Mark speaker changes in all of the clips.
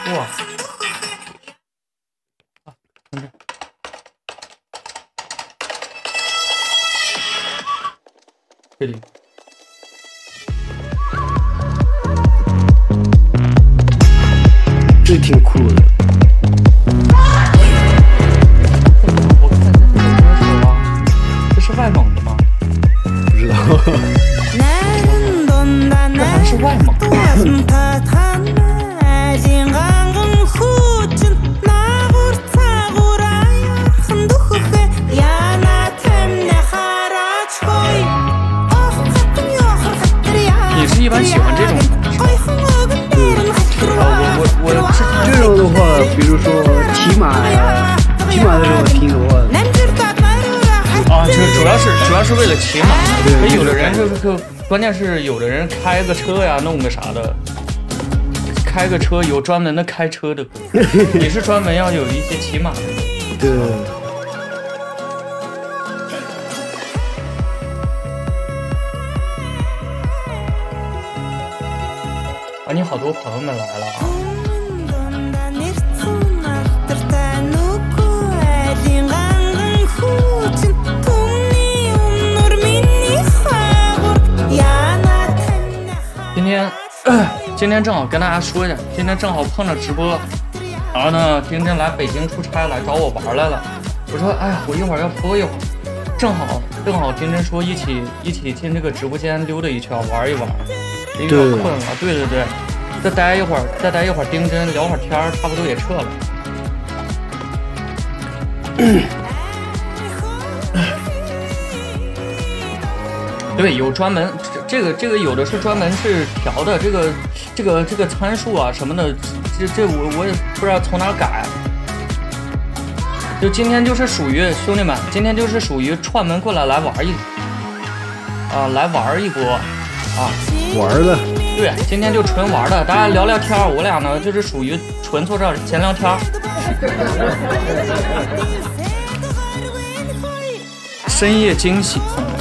Speaker 1: 哇！这里。
Speaker 2: 这挺酷的。
Speaker 1: 我看这是什么啊？这是外蒙的吗？
Speaker 2: 不知道。
Speaker 1: 这好像是外蒙。你是一般喜欢这种的？我
Speaker 2: 这种的话，比如说骑马呀，骑马的时候听的话。
Speaker 1: 啊，这主要是为了骑马。对，有的人就关键是有的人开个车呀，弄个啥的，开个车有专门的开车的歌，你是专门要有一些骑马的。
Speaker 2: 对。
Speaker 1: 啊，你好多朋友们来了啊！今天正好跟大家说一下，今天正好碰着直播，然后呢，丁丁来北京出差来找我玩来了。我说，哎呀，我一会儿要播一会儿，正好丁丁说一起进这个直播间溜达一圈玩一玩，有点困了。对，再待一会儿，丁丁聊会儿天，差不多也撤了。对，有专门这个有的是专门是调的，这个参数啊什么的，这我也不知道从哪改。就今天就是属于兄弟们，今天就是属于串门过来玩一波啊，
Speaker 2: 玩的。
Speaker 1: 对，今天就纯玩的，大家聊聊天，我俩呢就是属于纯坐这儿闲聊天。深夜惊喜，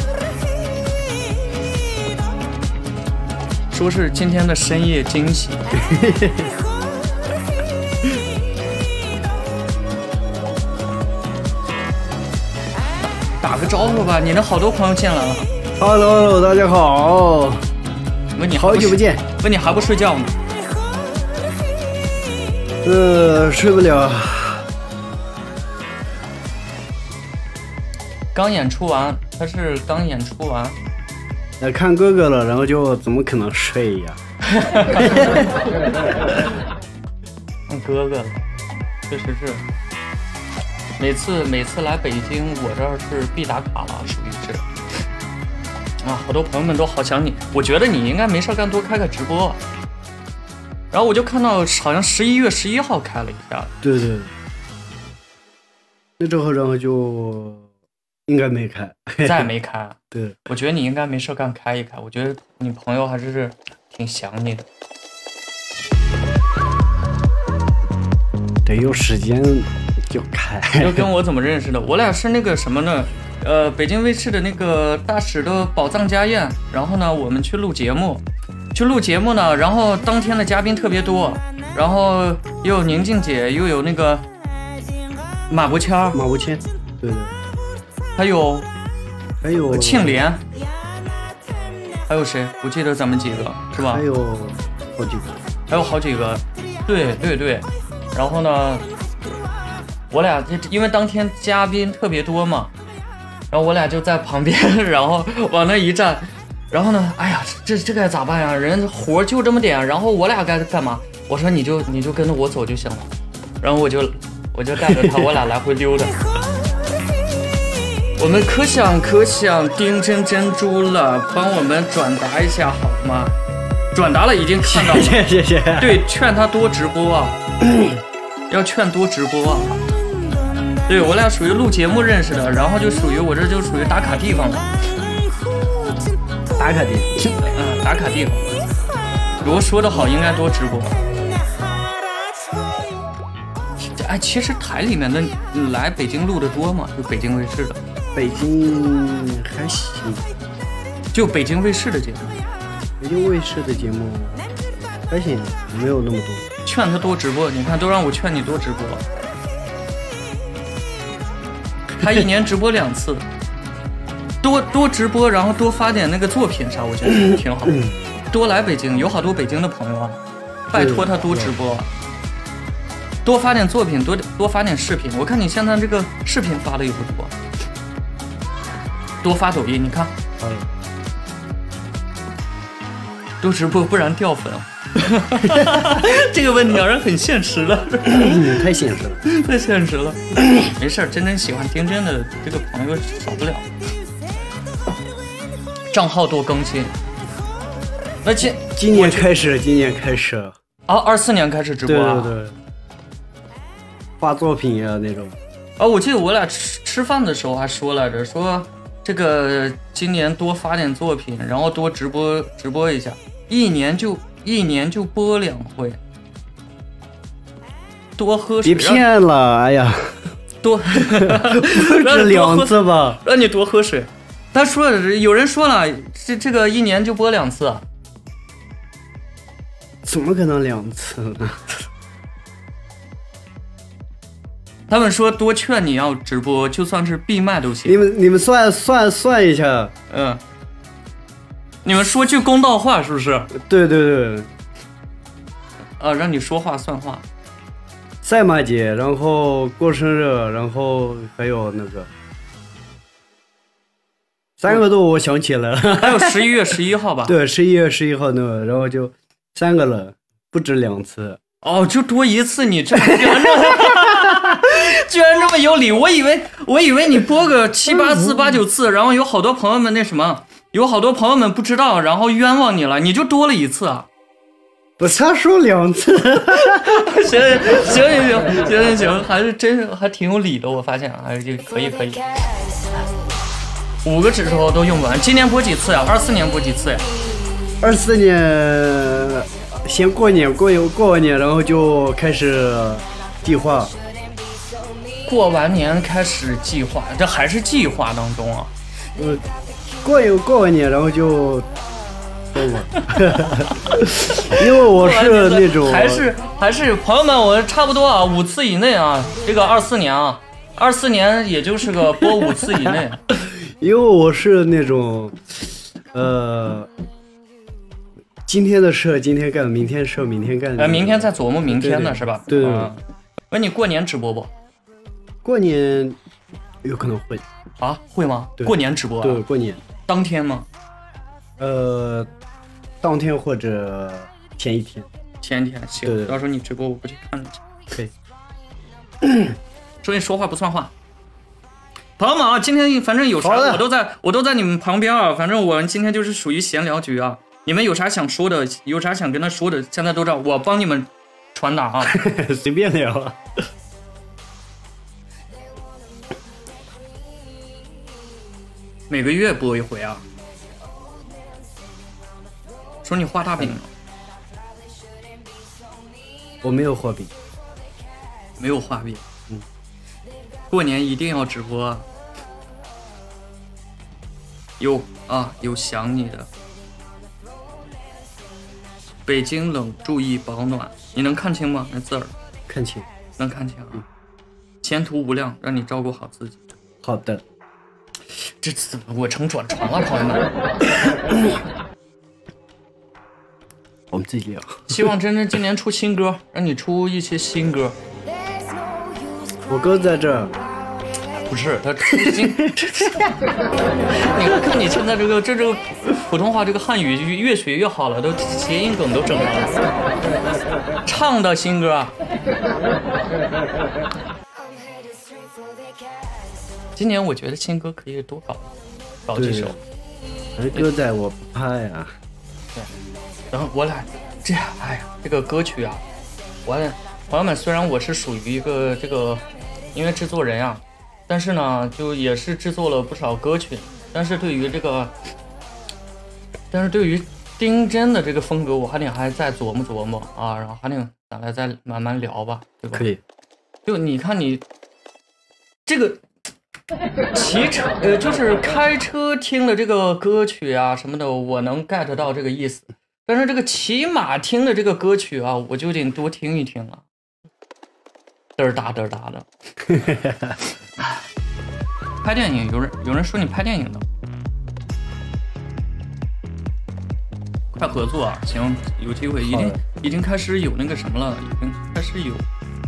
Speaker 1: 说是今天的深夜惊喜。打个招呼吧，你的好多朋友进来了。
Speaker 2: Hello， 大家好。
Speaker 1: 问你
Speaker 2: 好久不见。
Speaker 1: 问你还不睡觉吗？
Speaker 2: 睡不了。
Speaker 1: 刚演出完，他是刚演出完。
Speaker 2: 看哥哥了，然后就怎么可能睡呀？
Speaker 1: 看哥哥了，确实是。每次来北京，我这儿是必打卡了，属于是。啊，好多朋友们都好想你，我觉得你应该没事干，多开个直播。然后我就看到好像11月11号开了一下。
Speaker 2: 对。那之后，然后就应该没开，
Speaker 1: 再没开。
Speaker 2: 对，
Speaker 1: 我觉得你应该没事干开一开，我觉得你朋友还是挺想你的。
Speaker 2: 得有时间就开。
Speaker 1: 就跟我怎么认识的？我俩是那个什么呢？北京卫视的那个大使的宝藏家宴，然后呢，我们去录节目呢，然后当天的嘉宾特别多，然后又有宁静姐，又有那个马伯谦，
Speaker 2: 对，
Speaker 1: 还有庆莲，还有谁？不记得咱们几个是吧？
Speaker 2: 还有
Speaker 1: 好几个，对，然后呢，我俩因为当天嘉宾特别多嘛。然后我俩就在旁边，然后往那一站，然后呢，哎呀，这该咋办呀？人活就这么点，然后我俩该干嘛？我说你就跟着我走就行了，然后我就带着他，我俩来回溜达。我们可想丁真珍珠了，帮我们转达一下好吗？转达了，已经看到了，
Speaker 2: 谢谢。
Speaker 1: 对，劝他多直播啊，要劝多直播啊。对，我俩属于录节目认识的，然后就属于我这就属于打卡地方了。
Speaker 2: 打卡地，
Speaker 1: 打卡地方。如果说的好，应该多直播。哎，其实台里面的来北京录的多吗？就北京卫视的。
Speaker 2: 北京还行，
Speaker 1: 就北京卫视的节目。
Speaker 2: 北京卫视的节目还行，没有那么多。
Speaker 1: 劝他多直播，你看都让我劝你多直播。他一年直播2次，多直播，然后多发点那个作品啥，我觉得挺好。多来北京，有好多北京的朋友啊，拜托他多直播，多发点作品，多发点视频。我看你现在这个视频发的也不多，多发抖音，你看，多直播，不然掉粉。这个问题让人很现实了，
Speaker 2: 太现实了，
Speaker 1: 太现实了。没事，真正喜欢丁真的这个朋友少不了。账号多更新。那
Speaker 2: 今年开始
Speaker 1: 啊，24年开始直播啊，
Speaker 2: 对，发作品呀那种。
Speaker 1: 啊，我记得我俩吃饭的时候还说来着，说这个今年多发点作品，然后多直播一下，一年就播2回，多喝水。
Speaker 2: 别骗了，哎呀，
Speaker 1: 多
Speaker 2: 不止2次吧？
Speaker 1: 让你多喝水。他说有人说了，这个一年就播2次。
Speaker 2: 怎么可能2次呢？
Speaker 1: 他们说多劝你要直播，就算是闭麦都行。
Speaker 2: 你们算一下，
Speaker 1: 你们说句公道话是不是？
Speaker 2: 对。
Speaker 1: 让你说话算话。
Speaker 2: 赛马节，然后过生日，然后还有那个3个都我想起来了，
Speaker 1: 还有11月11号吧？
Speaker 2: 对，11月11号那个，然后就3个了，不止2次。
Speaker 1: 哦，就多1次，你这居然这么有理！我以为你播个7、8次、8、9次，然后有好多朋友们有好多朋友们不知道，然后冤枉你了，你就多了1次啊！
Speaker 2: 不，他说2次。
Speaker 1: 行，还挺有理的，我发现还是可以。5个指头都用不完。今年播几次呀？24年播几次呀
Speaker 2: ？24年先过完年，然后就开始计划。
Speaker 1: 过完年开始计划，这还是计划当中啊。
Speaker 2: 过完年，然后就。因为我是那种
Speaker 1: 还是朋友们，我差不多啊5次以内啊，这个24年啊，24年也就是个播5次以内。
Speaker 2: 因为我是那种，今天的事今天干，明天事明天干。
Speaker 1: 明天再琢磨明天的是吧？
Speaker 2: 对。
Speaker 1: 问你过年直播不？
Speaker 2: 过年有可能会
Speaker 1: 啊？会吗？过年直播啊？
Speaker 2: 对，过年
Speaker 1: 当天吗？
Speaker 2: 当天或者前一天。
Speaker 1: 前一天行，
Speaker 2: 对，
Speaker 1: 到时候你直播我过去看一下。
Speaker 2: 可以。
Speaker 1: 说你说话不算话。朋友们啊，今天反正有啥我都在你们旁边啊，反正我们今天就是属于闲聊局啊。你们有啥想说的，有啥想跟他说的，现在都知道，我帮你们传达啊。
Speaker 2: 随便聊啊。
Speaker 1: 每个月播一回啊。说你画大饼了。
Speaker 2: 我没有画饼。
Speaker 1: 没有画饼。过年一定要直播啊。有想你的。北京冷，注意保暖。你能看清吗？那字儿？
Speaker 2: 看清。
Speaker 1: 能看清啊。前途无量，让你照顾好自己。
Speaker 2: 好的。
Speaker 1: 这次我成转传了，朋友们。
Speaker 2: 我们自己聊。
Speaker 1: 希望真真今年出新歌，让你出一些新歌。
Speaker 2: 我哥在这儿。
Speaker 1: 不是他已经。你看你现在这个普通话这个汉语越学越好了，都谐音梗都整上了。唱的新歌。今年我觉得新歌可以多搞几首。
Speaker 2: 歌仔我不怕呀。
Speaker 1: 对。然后我俩这个歌曲啊，朋友们，虽然我是属于一个这个音乐制作人啊，但是呢，就也是制作了不少歌曲，但是对于丁真的这个风格，我还在琢磨啊，然后咱俩再慢慢聊吧，对吧？
Speaker 2: 可以。
Speaker 1: 就你看你这个骑车就是开车听的这个歌曲啊什么的，我能 get 到这个意思。 但是这个骑马听的这个歌曲啊，我就得多听一听了，嘚儿哒嘚儿哒的。拍电影，有人说你拍电影的，快合作啊！行，有机会已经开始有那个什么了，已经开始有。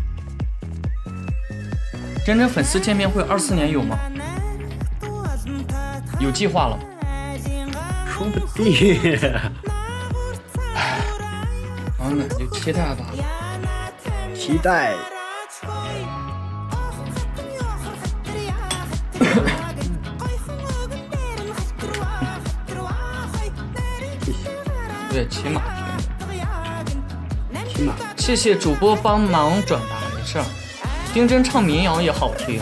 Speaker 1: 真真粉丝见面会24年有吗？有计划了？
Speaker 2: 说不定。
Speaker 1: 朋友们就期待吧，
Speaker 2: 期待。
Speaker 1: 对，骑马
Speaker 2: 骑马。
Speaker 1: 谢谢主播帮忙转达，没事儿。丁真唱民谣也好听。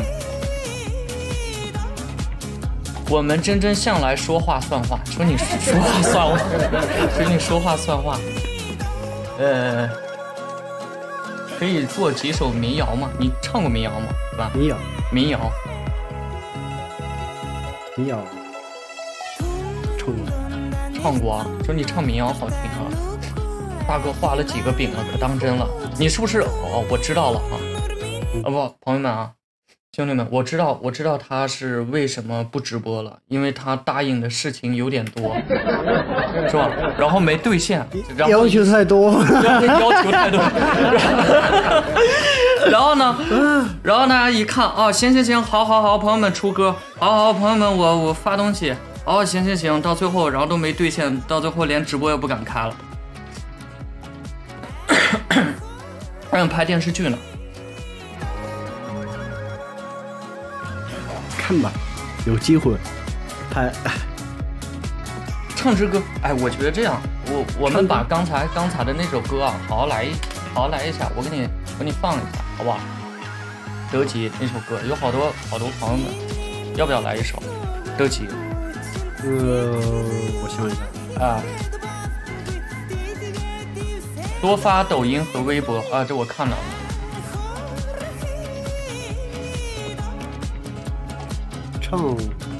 Speaker 1: 我们真真向来说话算话，说你说话算话，说你说话算话。可以做几首民谣吗？你唱过民谣吗？是吧？
Speaker 2: 民谣。
Speaker 1: 唱过，说你唱民谣好听啊。大哥画了几个饼了，可当真了。你是不是？哦，我知道了啊。不，朋友们啊，兄弟们，我知道他是为什么不直播了，因为他答应的事情有点多，是吧？然后没兑现，然后
Speaker 2: 要求太多，
Speaker 1: 要求太多。然后呢，一看啊，行，好，朋友们出歌，好，朋友们我发东西，哦，行，到最后然后都没兑现，到最后连直播也不敢开了。还想拍电视剧呢。
Speaker 2: 看吧，有机会拍。
Speaker 1: 唱支歌，哎，我觉得这样，我们把刚才的那首歌啊，好好来一下，我给你放一下，好不好？德吉那首歌有好多朋友们，要不要来一首？德吉，
Speaker 2: 我想一下
Speaker 1: 啊，多发抖音和微博啊，这我看到了。
Speaker 2: 唱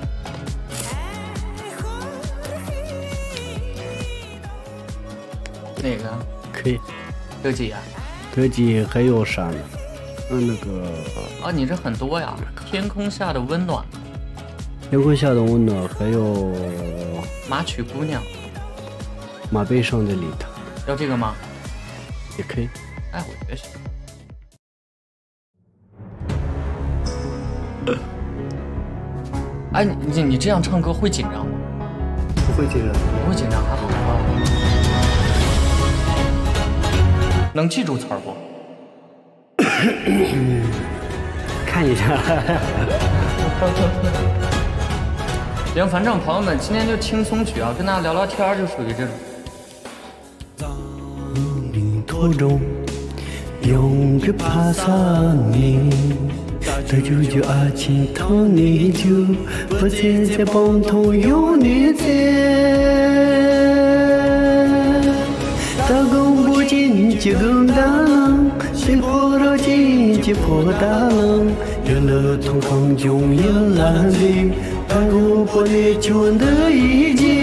Speaker 1: 哪个？
Speaker 2: 可以。
Speaker 1: 德吉啊？
Speaker 2: 德吉还有啥呢？那个
Speaker 1: 啊，你这很多呀！天空下的温暖，
Speaker 2: 天空下的温暖，还有
Speaker 1: 马曲姑娘，
Speaker 2: 马背上的礼堂，
Speaker 1: 要这个吗？
Speaker 2: 也可以。
Speaker 1: 哎，我觉得行。哎，你这样唱歌会紧张吗？
Speaker 2: 不会紧张，
Speaker 1: 不会紧张，还好啊。能记住词儿不？
Speaker 2: 看一下。
Speaker 1: 行，反正朋友们今天就轻松曲啊，跟大家聊聊天就属于这种。
Speaker 2: 途中永不怕伤你。大舅舅阿亲疼你就不再在帮头有你在，打工不进就更大浪，谁破了进就破大浪，有了同行中有烂的，把我破的全的一件。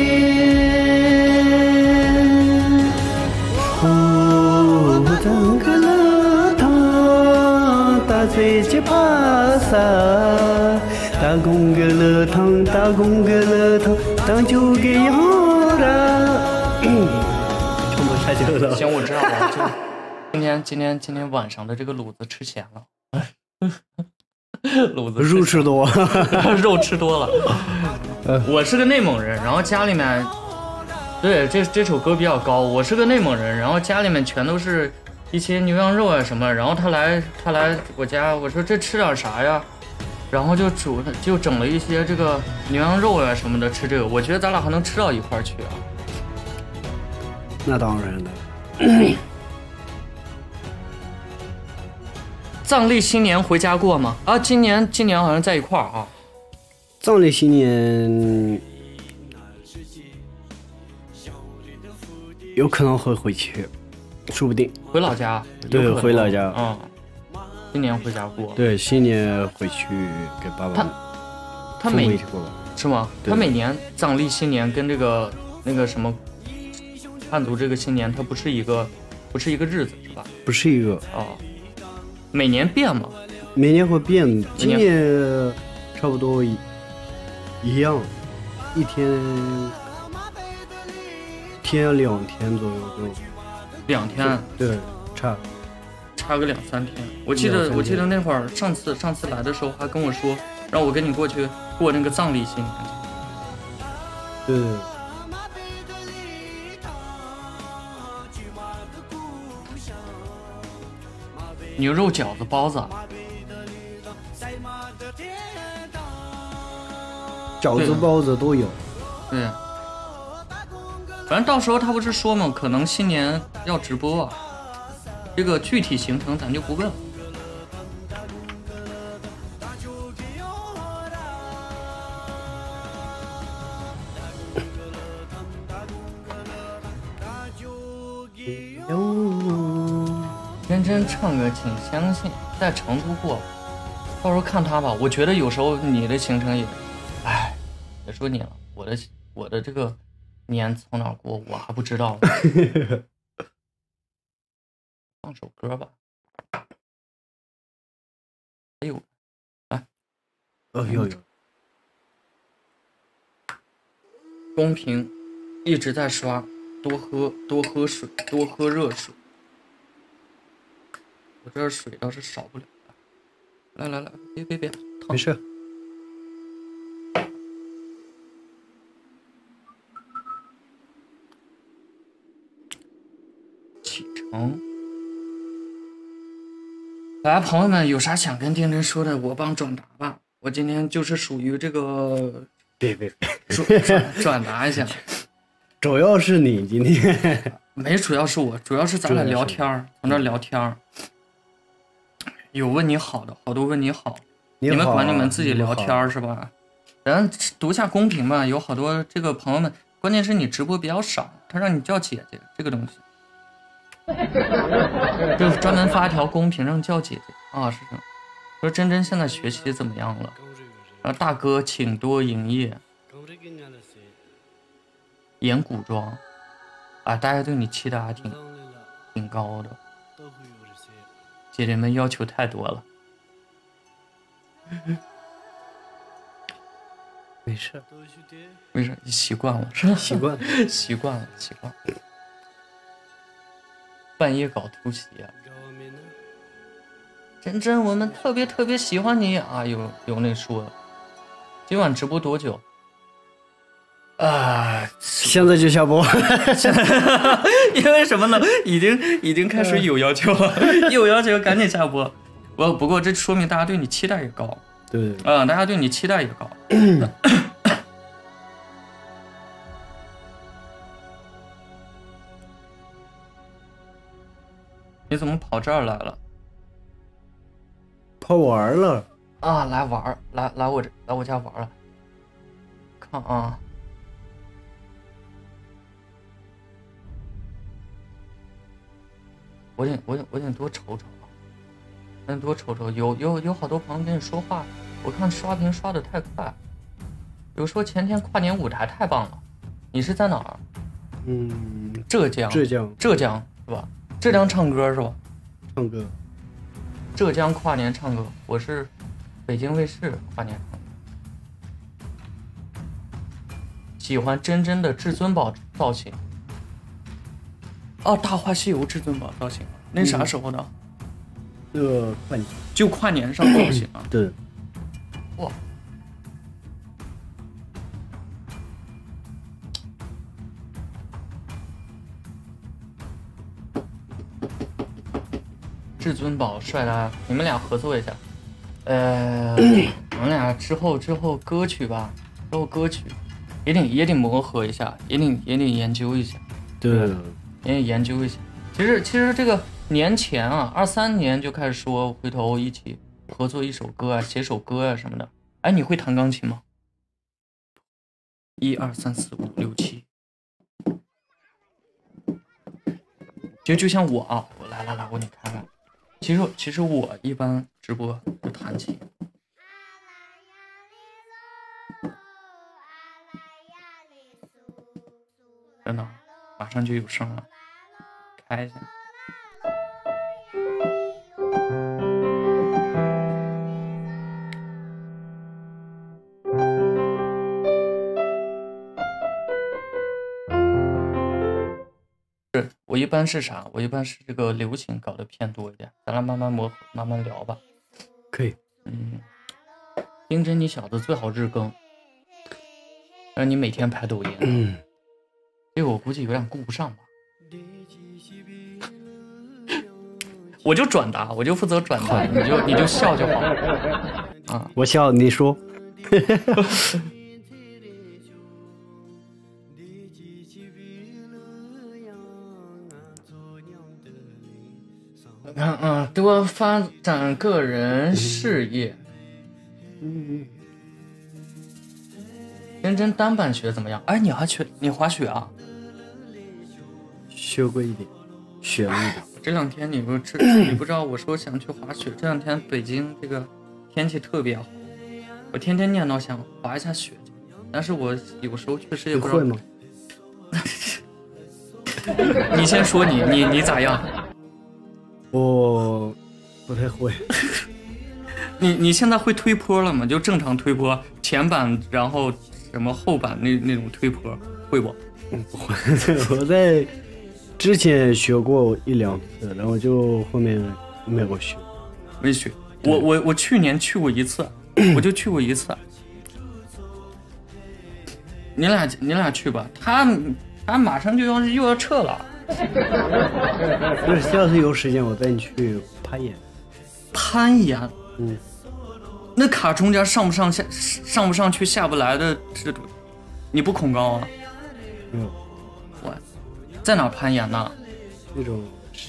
Speaker 2: 哦，当个了他打碎这帕萨，打工个了汤，打工个了汤，当就给要了。唱不下去了。
Speaker 1: 行，我知道了。就今天晚上的这个卤子吃咸了。卤子
Speaker 2: 肉吃多，
Speaker 1: 肉吃多了。我是个内蒙人，然后家里面，对这首歌比较高。我是个内蒙人，然后家里面全都是一些牛羊肉啊什么。然后他来我家，我说这吃点啥呀？然后就整了一些这个牛羊肉啊什么的吃这个。我觉得咱俩还能吃到一块儿去啊。
Speaker 2: 那当然了。
Speaker 1: 藏历新年回家过吗？啊，今年好像在一块儿啊。
Speaker 2: 藏历新年有可能会回去，说不定
Speaker 1: 回老家。
Speaker 2: 对，回老家。
Speaker 1: 嗯，今年回家过。
Speaker 2: 对，新年回去给爸爸。
Speaker 1: 他是吗？他每年藏历新年跟这个那个什么汉族这个新年它不是一个日子是吧？
Speaker 2: 不是一个
Speaker 1: 哦，每年变嘛，
Speaker 2: 每年会变，今年差不多一样，一天2天左右就
Speaker 1: 2天，
Speaker 2: 对，差
Speaker 1: 个2、3天。我记得那会儿上次来的时候还跟我说，让我跟你过去过那个藏历新年。
Speaker 2: 对。
Speaker 1: 牛肉饺子包子，
Speaker 2: 饺子包子都有。
Speaker 1: 对，反正到时候他不是说嘛，可能新年要直播啊，这个具体行程咱就不问了。认真唱歌，请相信，在成都过，到时候看他吧。我觉得有时候你的行程也，哎，别说你了，我的这个年从哪过，我还不知道。放首歌吧。哎呦，来，
Speaker 2: 有。
Speaker 1: 公屏一直在刷，多喝水，多喝热水。我这水倒是少不了。来，别，
Speaker 2: 没事。
Speaker 1: 启程。来，朋友们，有啥想跟丁真说的，我帮转达吧。我今天就是属于这个，
Speaker 2: 别
Speaker 1: 转达一下。
Speaker 2: 主要是你今天
Speaker 1: 没，主要是我，主要是咱俩聊天，从这聊天。有问你好的，好多问你好，你们管你们自己聊天是吧？咱读下公屏吧，有好多这个朋友们，关键是你直播比较少，他让你叫姐姐这个东西，就专门发一条公屏让叫姐姐啊，是这样。说真真现在学习怎么样了？然后大哥请多营业，演古装啊，大家对你期待还挺高的。姐姐们要求太多了。
Speaker 2: 没事，
Speaker 1: 习惯了是吧？习惯了。半夜搞突袭啊！真真，我们特别喜欢你啊！有那说，今晚直播多久？
Speaker 2: 现在就下播。
Speaker 1: 因为什么呢？已经开始有要求了，有要求赶紧下播。不过这说明大家对你期待也高。
Speaker 2: 对，
Speaker 1: 大家对你期待也高。你怎么跑这儿来了？
Speaker 2: 跑玩了
Speaker 1: 啊！来玩，来我家玩了。看啊。我得多瞅瞅啊，多瞅瞅，有好多朋友跟你说话，我看刷屏刷的太快。有说前天跨年舞台太棒了，你是在哪儿？浙江是吧？浙江唱歌是吧？
Speaker 2: 唱歌。
Speaker 1: 浙江跨年唱歌，我是北京卫视跨年唱歌。喜欢真真的至尊宝造型。哦，《大话西游》至尊宝造型，那啥时候的？
Speaker 2: 跨年，
Speaker 1: 就跨年上造型啊。
Speaker 2: 对。
Speaker 1: 哇。至尊宝帅的，你们俩合作一下。我们俩之后歌曲吧，之后歌曲也得磨合一下，也得研究一下。
Speaker 2: 对。
Speaker 1: 也研究一下。其实这个年前啊，23年就开始说回头一起合作一首歌啊，写首歌啊什么的。哎，你会弹钢琴吗？1、2、3、4、5、6、7。就像我啊，我来，我给你看看。其实我一般直播就弹琴。真的。来。 马上就有声了，开一下。我一般是啥？我一般是这个流行搞得偏多一点，咱俩慢慢磨合，慢慢聊吧。
Speaker 2: 可以。
Speaker 1: 丁真，你小子最好日更，让你每天拍抖音。这个我估计有点顾不上吧。我就转达，我就负责转达，你就笑就好啊。
Speaker 2: 我笑，你说。
Speaker 1: 多发展个人事业。真真单板学怎么样？哎，你滑雪啊？
Speaker 2: 学过一点，学了一点。
Speaker 1: 这两天你不知道，我说想去滑雪。这两天北京这个天气特别好，我天天念叨想滑一下雪，但是我有时候确实也不知道。
Speaker 2: 会吗？
Speaker 1: 你先说你咋样？
Speaker 2: 我不太会。
Speaker 1: 你现在会推坡了吗？就正常推坡，前板然后什么后板那种推坡会不？
Speaker 2: 不会。我在之前学过1、2次，然后就后面没有学。
Speaker 1: 没学。我去年去过一次，我就去过一次。你俩去吧，他马上就又要撤了。
Speaker 2: 就是下次有时间我带你去攀岩。
Speaker 1: 攀岩？那卡中间上不上去下不来的这种，你不恐高啊？
Speaker 2: 没有。
Speaker 1: 我在哪攀岩呢？
Speaker 2: 那种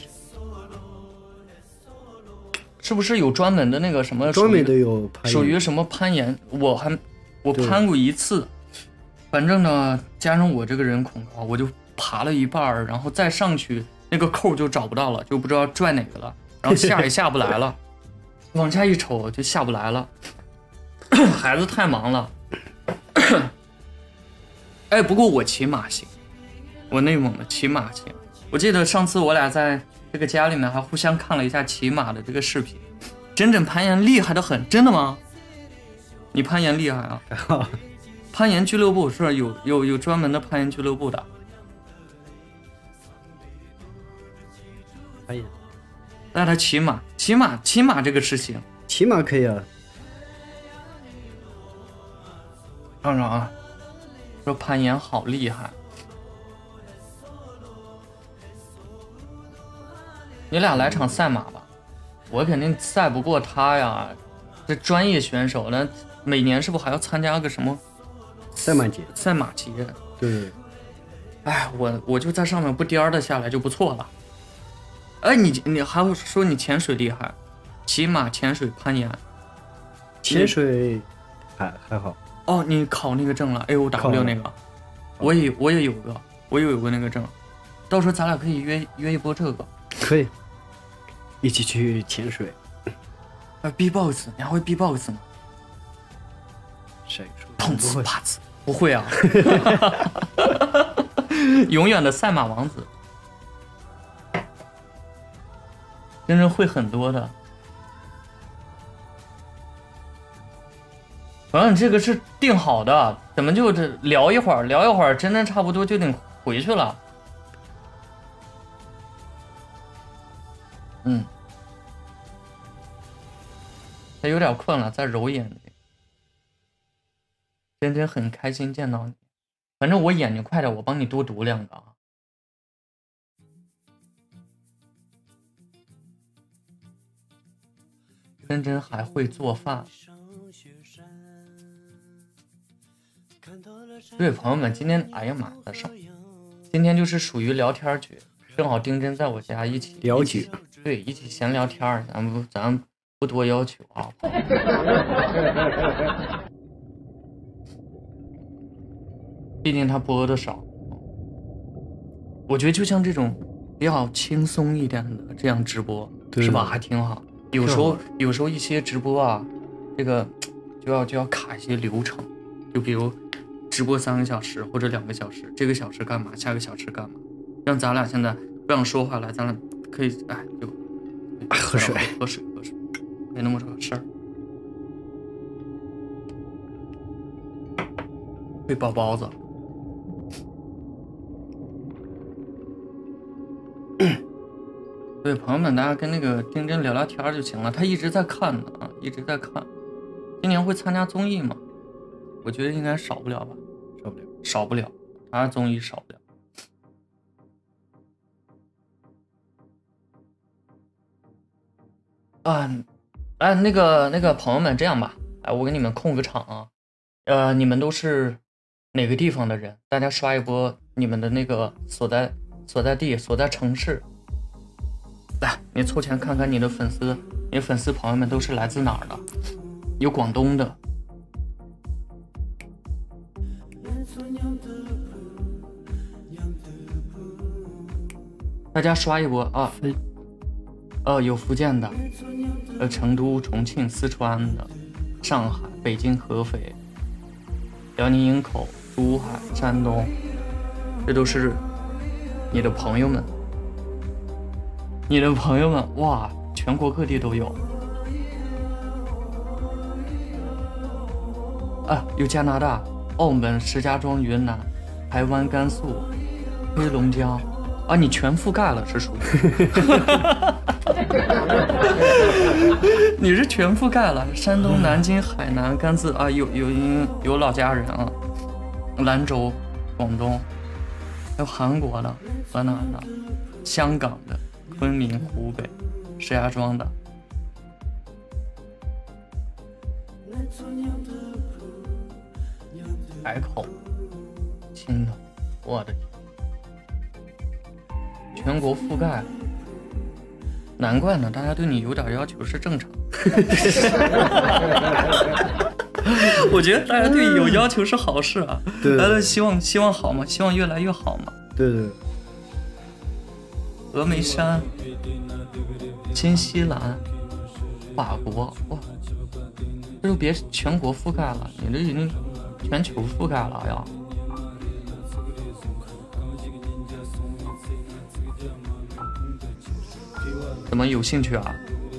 Speaker 1: 是不是有专门的那个什么？
Speaker 2: 专门的有攀岩，
Speaker 1: 属于什么攀岩？我攀过一次，反正呢，加上我这个人恐高，我就爬了一半，然后再上去那个扣就找不到了，就不知道拽哪个了，然后下也下不来了，往下一瞅就下不来了。孩子太忙了。哎，不过我骑马行，我内蒙的骑马行。我记得上次我俩在这个家里面还互相看了一下骑马的这个视频。真正攀岩厉害的很，真的吗？你攀岩厉害啊？攀岩俱乐部是有专门的攀岩俱乐部的。
Speaker 2: 攀岩。
Speaker 1: 带他骑马这个事情，
Speaker 2: 骑马可以啊。
Speaker 1: 让啊，说攀岩好厉害。你俩来场赛马吧，我肯定赛不过他呀。这专业选手呢，每年是不是还要参加个什么
Speaker 2: 赛马节？
Speaker 1: 赛马节。
Speaker 2: 对。
Speaker 1: 哎，我就在上面不颠的下来就不错了。哎，你还会说你潜水厉害，骑马、潜水、攀岩。
Speaker 2: 潜水还好。
Speaker 1: 哦，你考那个证了 AOW 那个，我也有个，我也有个那个证，到时候咱俩可以约一波这个。
Speaker 2: 可以，一起去潜水。
Speaker 1: B-box， 你还会 B-box 吗？
Speaker 2: 谁说？
Speaker 1: 砰呲啪呲，不会啊。永远的赛马王子，真正会很多的。反正这个是定好的，怎么就这聊一会儿，真正差不多就得回去了。他有点困了，在揉眼睛。真真很开心见到你，反正我眼睛快点，我帮你多读2个啊。真真还会做饭。对，朋友们，今天哎呀妈的上，今天就是属于聊天局，正好丁真在我家一起
Speaker 2: 聊局，
Speaker 1: 对，一起闲聊天，咱不多要求啊。毕竟他播的少，我觉得就像这种比较轻松一点的这样直播，是吧？还挺好。有时候一些直播啊，这个就要卡一些流程，就比如直播3个小时或者2个小时，这个小时干嘛，下个小时干嘛， 像咱俩现在不想说话了，咱俩可以就
Speaker 2: 喝水，
Speaker 1: 没那么多事儿。会包包子。对，朋友们，大家跟那个丁真聊聊天就行了，他一直在看呢啊，一直在看。今年会参加综艺吗？我觉得应该少不了吧，少不了，他综艺少不了。那个朋友们，这样吧，我给你们控个场啊，你们都是哪个地方的人？大家刷一波你们的那个所在地、所在城市。来，你凑钱看看你的粉丝朋友们都是来自哪儿的？有广东的。大家刷一波啊！有福建的，成都、重庆、四川的，上海、北京、合肥、辽宁营口、珠海、山东，这都是你的朋友们。你的朋友们，哇，全国各地都有。有加拿大、澳门、石家庄、云南、台湾、甘肃、黑龙江。你全覆盖了，是属于你是全覆盖了。山东、南京、海南、甘孜有老家人啊，兰州、广东，还有韩国的、河南的、香港的、昆明、湖北、石家庄的。海口、青岛，我的天！全国覆盖，难怪呢，大家对你有点要求是正常。我觉得大家对你有要求是好事啊，
Speaker 2: 对，
Speaker 1: 大家希望好嘛，希望越来越好嘛。
Speaker 2: 对。
Speaker 1: 峨眉山、新西兰、法国，哇，这都别全国覆盖了，你这已经全球覆盖了呀。怎么有兴趣啊？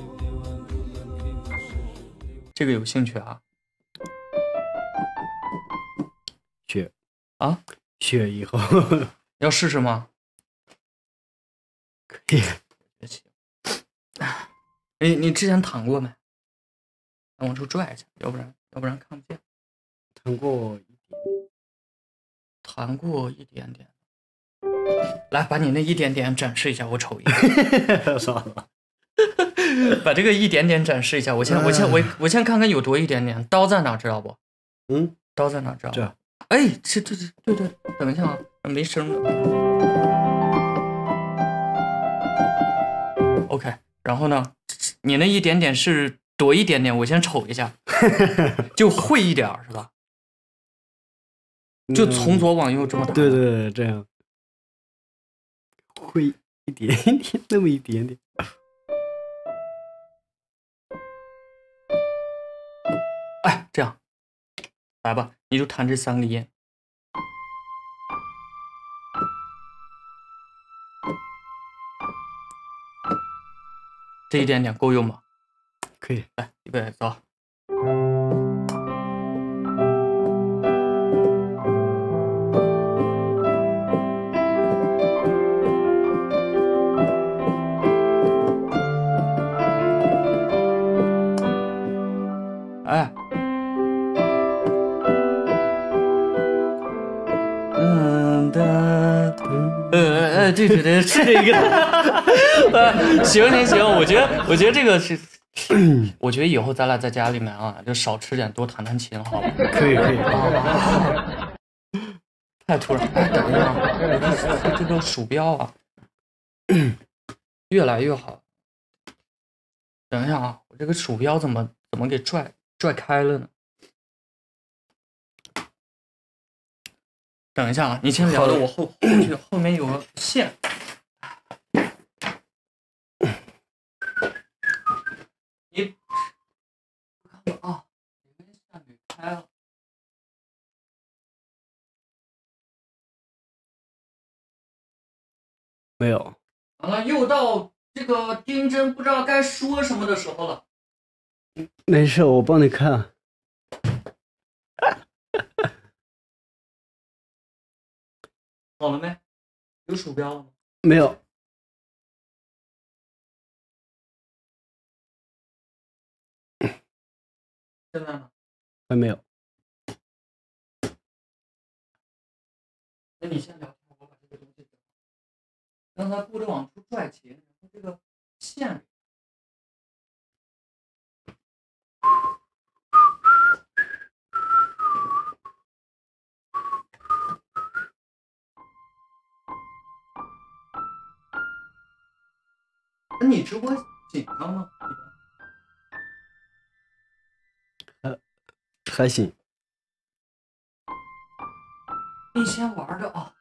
Speaker 1: 这个有兴趣啊？
Speaker 2: 学以后
Speaker 1: 要试试吗？
Speaker 2: 可以。
Speaker 1: 你之前弹过没？往出拽一下，要不然看不见。弹过一点点。来，把你那一点点展示一下，我瞅一眼。
Speaker 2: 算了，
Speaker 1: 把这个一点点展示一下，我先看看有多一点点。刀在哪知道不？刀在哪知道？
Speaker 2: 这。
Speaker 1: 对，等一下啊，没声的。OK， 然后呢，你那一点点是多一点点，我先瞅一下，就会一点是吧？就从左往右这么打。
Speaker 2: 对，这样。会一点点，那么一点点。
Speaker 1: 这样，来吧，你就弹这3个音。这一点点够用吗？
Speaker 2: 可以。
Speaker 1: 来，预备，走。对，这个，行，我觉得这个是，我觉得以后咱俩在家里面啊，就少吃点，多弹弹琴，好吧？
Speaker 2: 可以。
Speaker 1: 太突然，等一下，这个鼠标啊，越来越好。等一下啊，我这个鼠标怎么给拽开了呢？等一下啊，你先聊聊，我后面有个线。你啊，你跟线给开了。
Speaker 2: 没有。
Speaker 1: 完了，又到这个丁真不知道该说什么的时候了。
Speaker 2: 没事，我帮你看。
Speaker 1: 好了没？有鼠标了吗？
Speaker 2: 没有。
Speaker 1: 现在呢？
Speaker 2: 还没有。
Speaker 1: 那你先聊天，我把这个东西让它顾着往出拽钱，然后这个线。那你直播紧张吗？
Speaker 2: 还行。
Speaker 1: 你先玩着啊。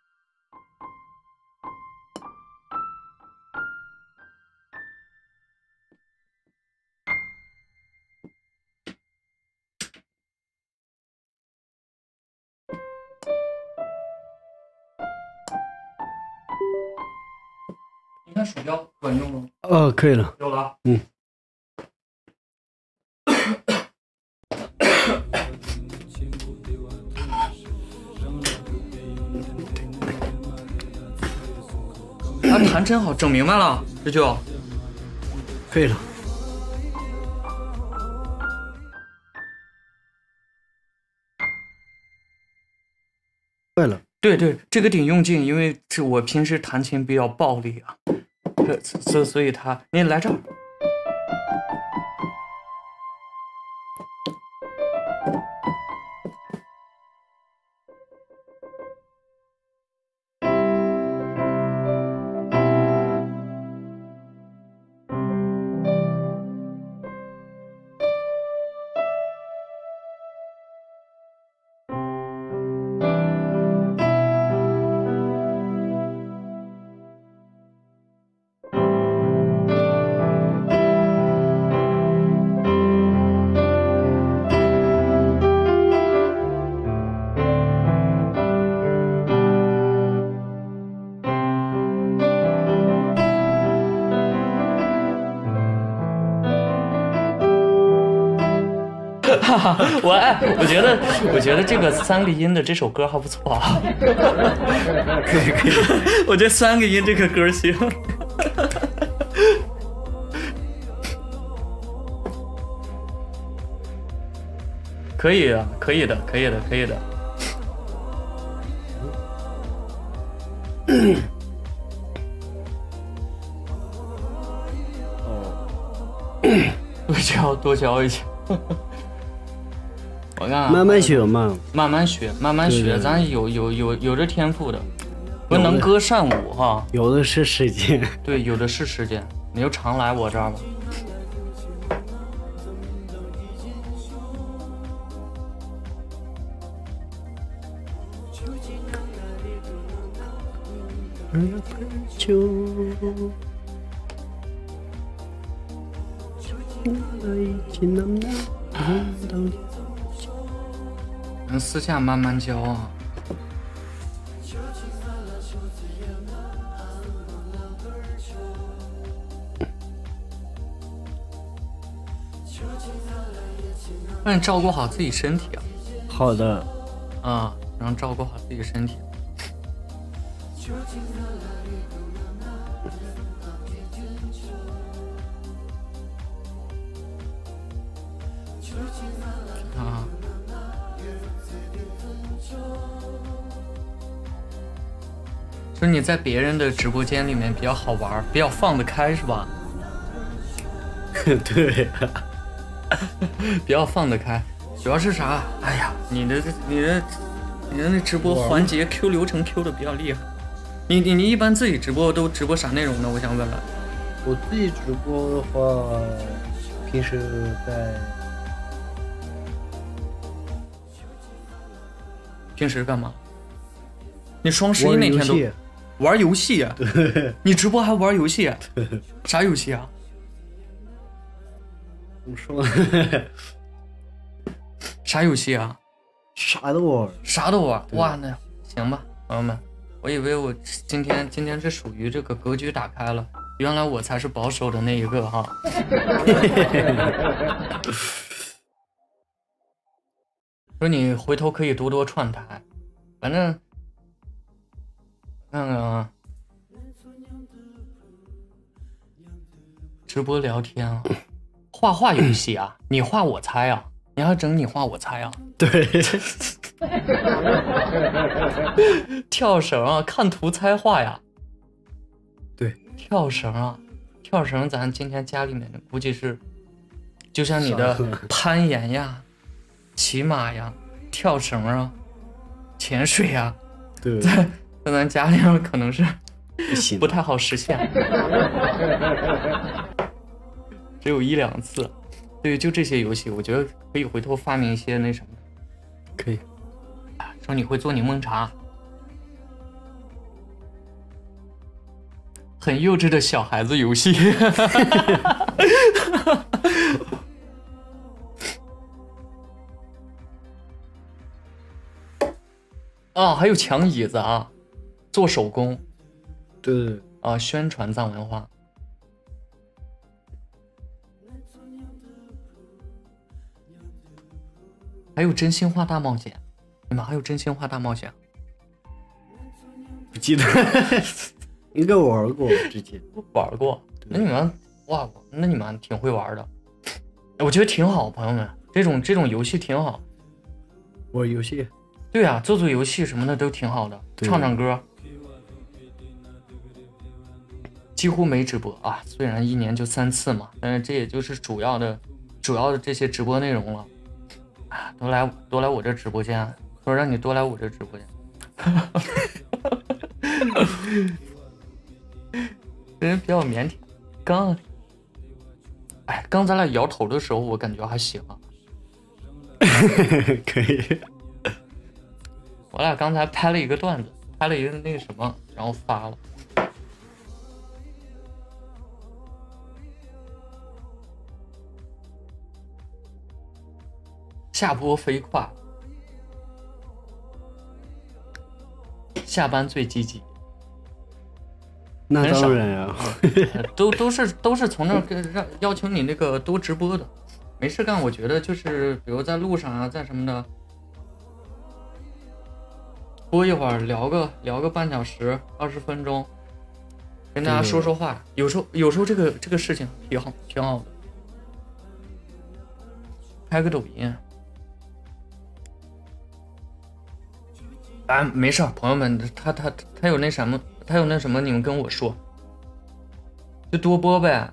Speaker 1: 你看鼠标管用了吗？
Speaker 2: 哦，可以了。
Speaker 1: 有了。他弹真好，整明白了，这就
Speaker 2: 可以了。对了。
Speaker 1: 对对，这个得用劲，因为这我平时弹琴比较暴力啊，所以你来这儿。哈哈，我觉得这个3个音的这首歌还不错啊。
Speaker 2: 可以，
Speaker 1: 我觉得3个音这个歌行。可以啊，可以的。多教一些。我看
Speaker 2: 慢慢学嘛，
Speaker 1: 慢慢学，咱有这天赋的，不能歌善舞哈。
Speaker 2: 有的是时间。
Speaker 1: 对，有的是时间，你就常来我这儿吧。私下慢慢教啊。那你照顾好自己身体啊。
Speaker 2: 好的。
Speaker 1: 啊，然后照顾好自己身体。啊。说你在别人的直播间里面比较好玩，比较放得开是吧？
Speaker 2: 对。
Speaker 1: 比较放得开，主要是啥？哎呀，你的那直播环节 Q 流程 Q 的比较厉害。你一般自己直播都直播啥内容呢？我想问问。
Speaker 2: 我自己直播的话，平时
Speaker 1: 干嘛？你双11那天都玩游戏啊？你直播还玩游戏啊？啥游戏啊？
Speaker 2: 怎么说？
Speaker 1: 啥游戏啊？
Speaker 2: 啥都玩。
Speaker 1: 哇，那行吧，朋友们， 我以为我今天是属于这个格局打开了，原来我才是保守的那一个哈。说你回头可以多多串台，反正看看啊，直播聊天啊，画游戏啊，你画我猜啊，你还整你画我猜啊？
Speaker 2: 对，
Speaker 1: 跳绳啊，看图猜画呀。
Speaker 2: 对，
Speaker 1: 跳绳啊，跳绳，咱今天家里面估计是，就像你的攀岩呀、骑马呀、跳绳啊、潜水呀，
Speaker 2: 对，
Speaker 1: 在咱家里面可能是
Speaker 2: 不行，
Speaker 1: 不太好实现，只有1、2次。对，就这些游戏，我觉得可以回头发明一些那什么。
Speaker 2: 可以。
Speaker 1: 说你会做柠檬茶，很幼稚的小孩子游戏。啊，还有抢椅子啊，做手工。
Speaker 2: 对
Speaker 1: 啊，宣传藏文化。还有真心话大冒险，你们还有真心话大冒险？
Speaker 2: 不记得，应该玩过之前。
Speaker 1: 玩过？那你们哇，那你们挺会玩的，我觉得挺好，朋友们，这种游戏挺好。
Speaker 2: 玩游戏？
Speaker 1: 对啊，做游戏什么的都挺好的，唱歌。几乎没直播啊，虽然1年就3次嘛，但是这也就是主要的这些直播内容了。啊，多来我这直播间，说让你多来我这直播间。这人比较腼腆。刚咱俩摇头的时候，我感觉还行啊。
Speaker 2: 可以。
Speaker 1: 我俩刚才拍了一个段子，拍了一个那个什么，然后发了。下播飞快，下班最积极。
Speaker 2: 那当然呀，
Speaker 1: 都是从那儿要求你那个多直播的，没事干。我觉得就是比如在路上啊，在什么的，播一会儿，聊个半小时、20分钟，跟大家说说话。有时候这个事情挺好的，拍个抖音。没事，朋友们，他有那什么，你们跟我说，就多播呗，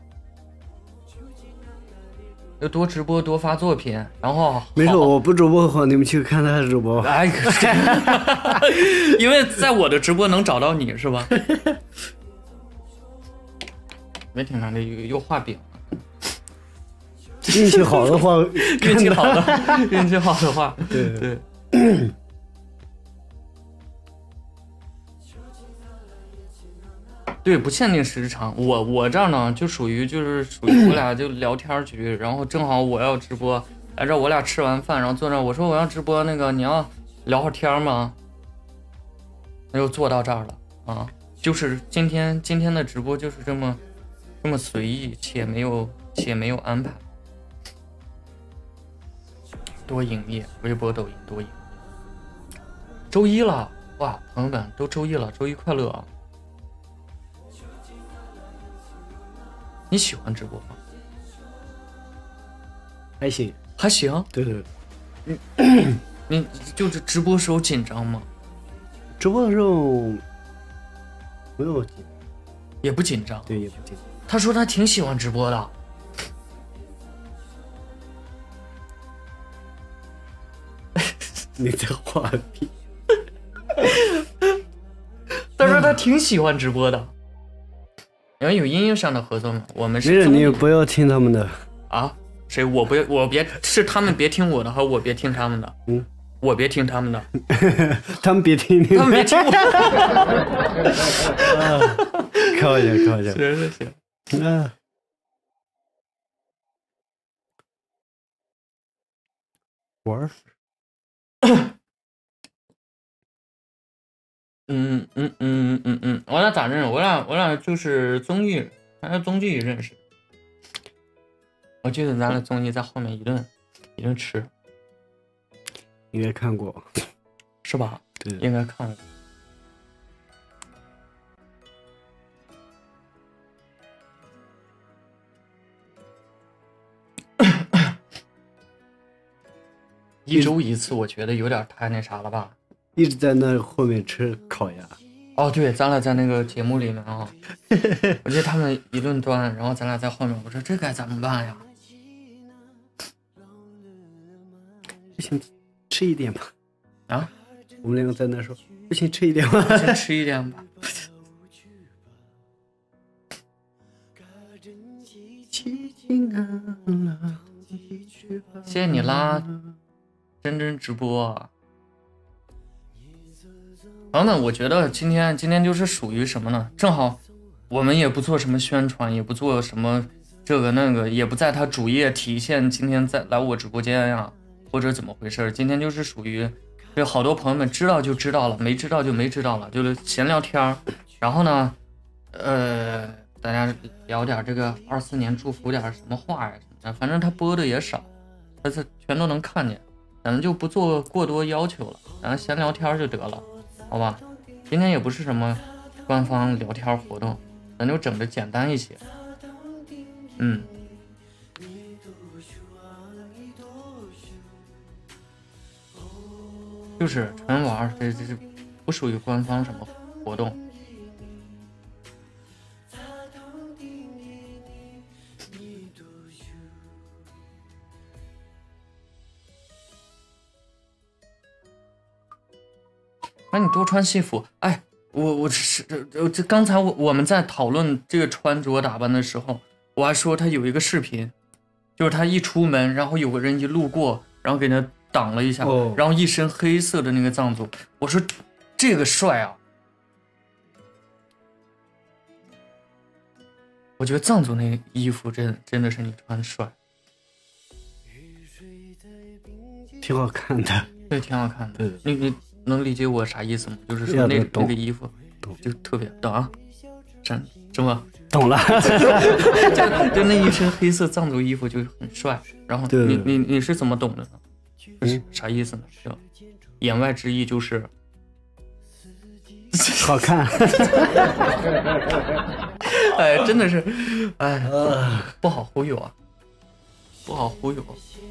Speaker 1: 就多直播，多发作品，然后
Speaker 2: 没事，我不直播的话，你们去看他的直播。
Speaker 1: 哎，因为在我的直播能找到你是吧？没听着，又画饼了。
Speaker 2: 运气好的话，
Speaker 1: 运气好的话，对。对，不限定时长。我这儿呢，就属于我俩就聊天局，然后正好我要直播，来这我俩吃完饭，然后坐那，我说我要直播，那个你要聊会儿天吗？那就坐到这儿了啊。就是今天的直播就是这么随意，且没有安排。多营业，微博、抖音多营业。周一了，哇，朋友们都周一了，周一快乐啊！你喜欢直播吗？
Speaker 2: 还行，
Speaker 1: 还行。
Speaker 2: 对。
Speaker 1: 你就是直播时候紧张吗？
Speaker 2: 直播的时候没有紧，
Speaker 1: 也不紧张。
Speaker 2: 对，也不紧张。
Speaker 1: 他说他挺喜欢直播的。
Speaker 2: 你在画屁。
Speaker 1: 他说他挺喜欢直播的。你们有音乐上的合作吗？我们是。
Speaker 2: 没事，你不要听他们的。
Speaker 1: 啊？谁？我别是他们别听我的，还是我别听他们的？我别听他们的。
Speaker 2: 他们别听你的。
Speaker 1: 他们别听我。
Speaker 2: 开玩笑。
Speaker 1: 行。
Speaker 2: 玩
Speaker 1: 我俩咋认识？我俩就是综艺，咱俩综艺认识。我记得咱俩综艺在后面一顿吃，
Speaker 2: 应该看过，
Speaker 1: 是吧？
Speaker 2: 对，
Speaker 1: 应该看了。一周一次，我觉得有点太那啥了吧？
Speaker 2: 一直在那后面吃烤鸭。
Speaker 1: 哦，对，咱俩在那个节目里面啊，我记得他们一顿端，然后咱俩在后面，我说这该怎么办呀？
Speaker 2: 不行，吃一点吧。
Speaker 1: 啊？
Speaker 2: 我们两个在那说，不行，吃一点吧。
Speaker 1: 先吃一点吧。谢谢你拉真真直播啊。朋友们，我觉得今天就是属于什么呢？正好我们也不做什么宣传，也不做什么这个那个，也不在他主页体现今天在来我直播间呀，或者怎么回事。今天就是属于有好多朋友们知道就知道了，没知道就没知道了，就是闲聊天。然后呢大家聊点这个24年祝福点什么话呀什么的，反正他播的也少，但是全都能看见，咱们就不做过多要求了，咱闲聊天就得了，好吧？今天也不是什么官方聊天活动，咱就整的简单一些。就是纯玩，这不属于官方什么活动。那你多穿西服。哎，这刚才我们在讨论这个穿着打扮的时候，我还说他有一个视频，就是他一出门，然后有个人一路过，然后给他挡了一下，然后一身黑色的那个藏族，我说这个帅啊！我觉得藏族那个衣服真的是你穿帅，
Speaker 2: 挺好看的。
Speaker 1: 对，挺好看的。
Speaker 2: 对，
Speaker 1: 你能理解我啥意思吗？就是说那个衣服就特别懂啊，真吗？
Speaker 2: 懂了。
Speaker 1: 就那一身黑色藏族衣服就很帅。然后你是怎么懂的呢？啥意思呢？就言外之意就是
Speaker 2: 好看。
Speaker 1: 哎，真的是，哎，不好忽悠啊，不好忽悠。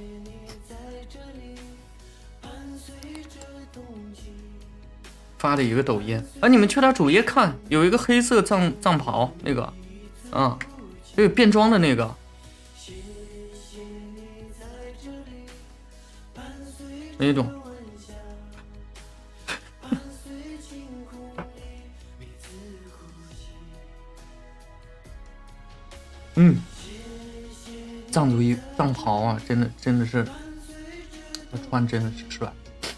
Speaker 1: 发的一个抖音啊，你们去他主页看，有一个黑色藏袍那个，对，变装的那个。没懂。藏族衣藏袍啊，真的是，穿真的是帅。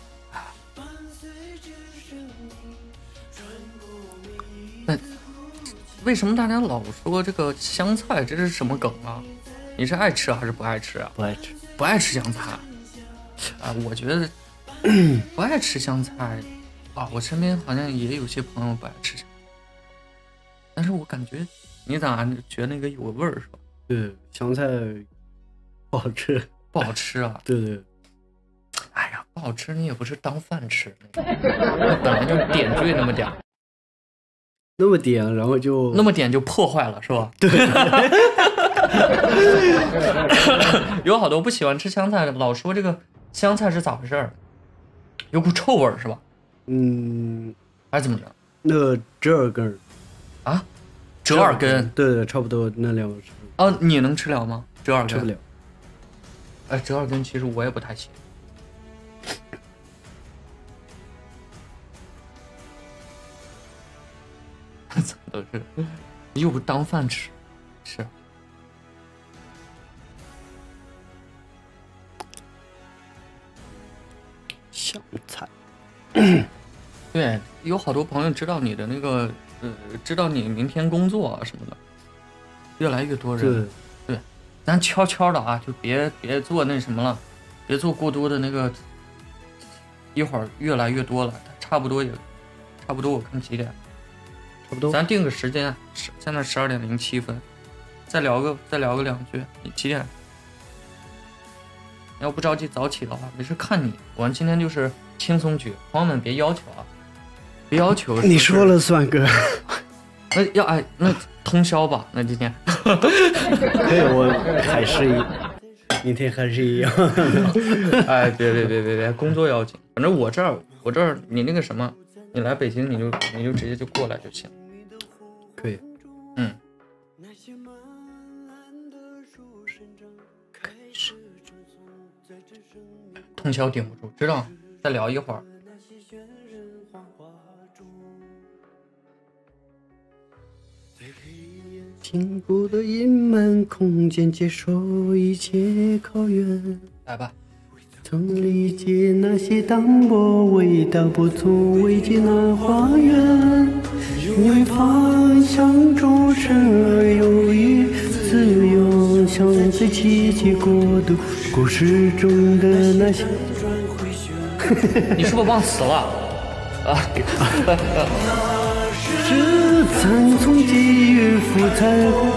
Speaker 1: 为什么大家老说这个香菜这是什么梗啊？你是爱吃还是不爱吃啊？
Speaker 2: 不爱吃，
Speaker 1: 不爱吃香菜。我觉得不爱吃香菜啊，我身边好像也有些朋友不爱吃香菜，但是我感觉你咋觉得那个有个味儿是吧？
Speaker 2: 对，香菜不好吃，
Speaker 1: 不好吃啊。
Speaker 2: 对。
Speaker 1: 哎呀，不好吃你也不是当饭吃，本来就点缀那么点。
Speaker 2: 那么点，然后就
Speaker 1: 那么点就破坏了，是吧？
Speaker 2: 对。
Speaker 1: 有好多不喜欢吃香菜的，老说这个香菜是咋回事？有股臭味是吧？还是怎么着？
Speaker 2: 那个折耳根
Speaker 1: 啊，折耳根，
Speaker 2: 对，差不多那两个是。
Speaker 1: 哦，你能吃了吗？折耳根
Speaker 2: 吃不了。
Speaker 1: 哎，折耳根其实我也不太行。怎么都是，又不当饭吃，是。
Speaker 2: 香菜。
Speaker 1: 对，有好多朋友知道你的那个，知道你明天工作啊什么的，越来越多人。对，咱悄悄的啊，就别做那什么了，别做过多的那个，一会儿越来越多了，差不多差不多，我看几点？
Speaker 2: 差不多。
Speaker 1: 咱定个时间，现在12:07，再聊个2句。你几点？要不着急早起的话，没事看你。我今天就是轻松局，朋友们别要求啊，别要求。
Speaker 2: 你说了算哥。
Speaker 1: 那通宵吧？那今天。
Speaker 2: 对，我还是明天还是一样。
Speaker 1: 哎，别，工作要紧。反正我这儿你那个什么，你来北京你就直接就过来就行。
Speaker 2: 可以。
Speaker 1: 通宵顶不住，知道？再聊一会儿。
Speaker 2: 坚固的隐瞒空间，接受一切考验。
Speaker 1: 来吧。
Speaker 2: 曾理解那些单薄，味道不足，未接那花园。因为方向中生而有意，自由像在奇迹国度，故事中的那些。
Speaker 1: 你是不是忘词了？
Speaker 2: 是残从记忆复彩虹，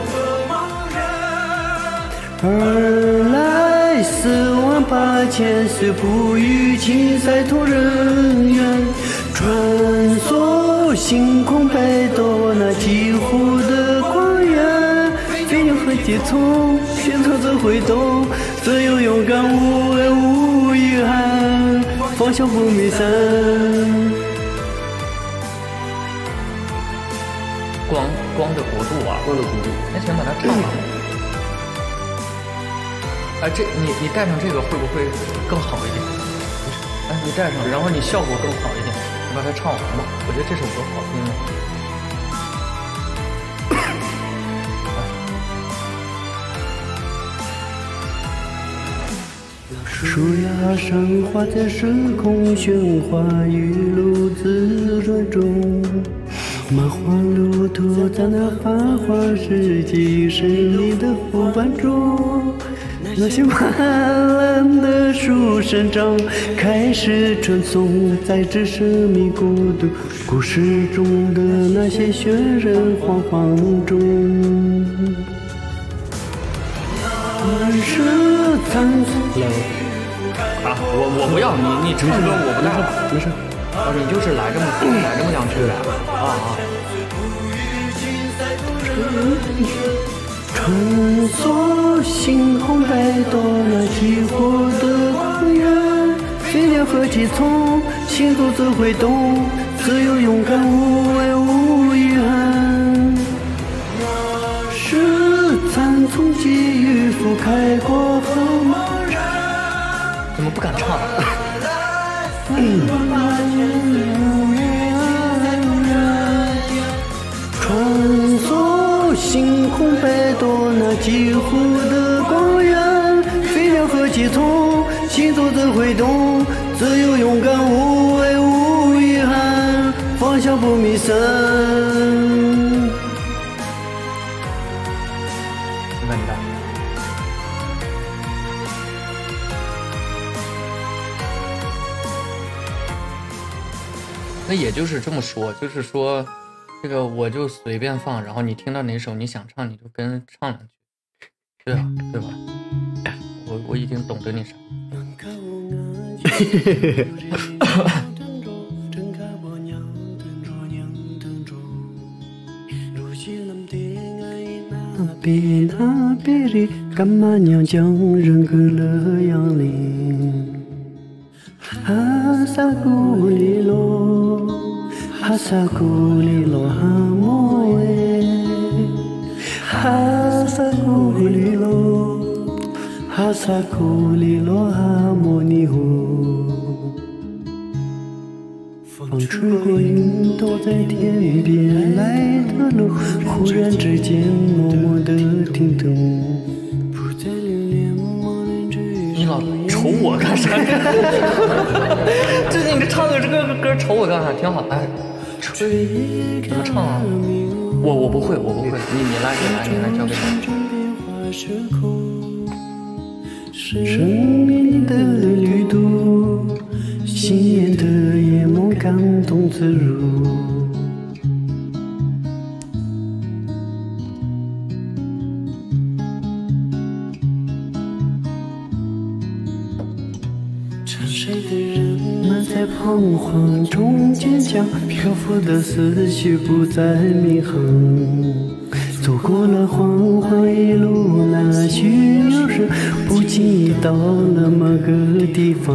Speaker 2: 而来48000岁不语，青赛同人缘，穿梭星空北斗那几乎的光源，飞鸟和节奏，选择则会动，自由勇敢无畏无遗憾，方向不迷散。
Speaker 1: 光的国度啊，
Speaker 2: 光的国度，
Speaker 1: 那行把它唱完。哎，你带上这个会不会更好一点？哎，你带上，然后你效果更好一点，你把它唱完吧。我觉得这首歌好听。
Speaker 2: 树芽生花在时空喧哗，雨露自转中。漫画骆驼在那繁华世纪胜利的湖畔中，那些斑斓的树生长，开始传颂在这神秘国度，故事中的那些血人惶惶中。满是残存。
Speaker 1: 啊，我不要你唱歌我不带了，
Speaker 2: 没事。
Speaker 1: 你就是来这么两句呗。
Speaker 2: 穿梭星空北斗那几乎的光源，飞鸟和气从，行走则会动，自由勇敢无畏无遗憾。是残从记忆覆盖过后茫然。
Speaker 1: 怎么不敢唱啊？
Speaker 2: 穿梭星空北斗那几乎的光源，飞鸟和气从，行走则会动，自由勇敢无畏无遗憾，方向不迷散。
Speaker 1: 稳的。那也就是这么说，就是说，这个我就随便放，然后你听到哪首你想唱，你就跟唱两句，对啊，对吧？我已经懂得你啥。那别里干嘛娘将人格了杨林。哈萨古里罗，哈萨古里罗哈莫诶，哈萨古里罗，哈萨古里罗哈莫尼呼。风吹过云朵在天边来的路，忽然之间默默地停顿。 你老瞅我干啥？最近你唱个这个歌瞅我干啥？挺好。哎，怎么唱啊？我不会，你来，交给你。
Speaker 2: 生命的旅途，信念的眼眸感动自如。沉睡的人们在彷徨中坚强，漂浮的思绪不再迷航。走过了黄黄一路，那许有时不经意到了某个地方。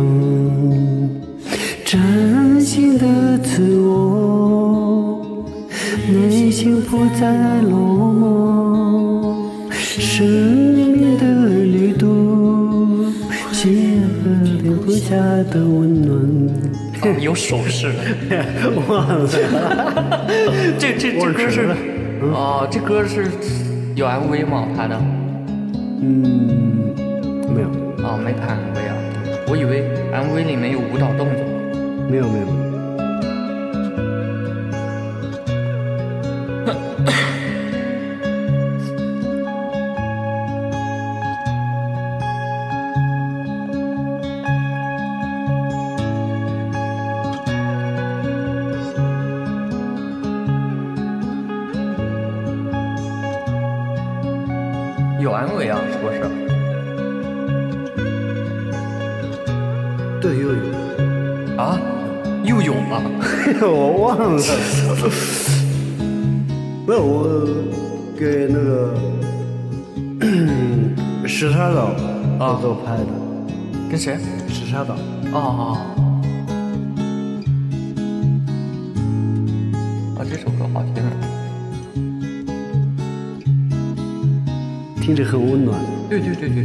Speaker 2: 真心的自我，内心不再落寞。生命的旅途，写了留不下的温暖。
Speaker 1: 有手势了，
Speaker 2: 忘了。
Speaker 1: 这歌是哦，这歌是有 MV 吗？拍的？
Speaker 2: 没有。
Speaker 1: 哦，没拍 MV 啊，我以为 MV 里面有舞蹈动作。
Speaker 2: 没有。
Speaker 1: 有 MV 啊，是不是？
Speaker 2: 对，又有。
Speaker 1: 啊，又有了，
Speaker 2: 我忘了。没有，我给那个什刹岛合作拍的。
Speaker 1: 跟谁？
Speaker 2: 什刹岛。
Speaker 1: 哦，这首歌好听啊，
Speaker 2: 听着很温暖。
Speaker 1: 对。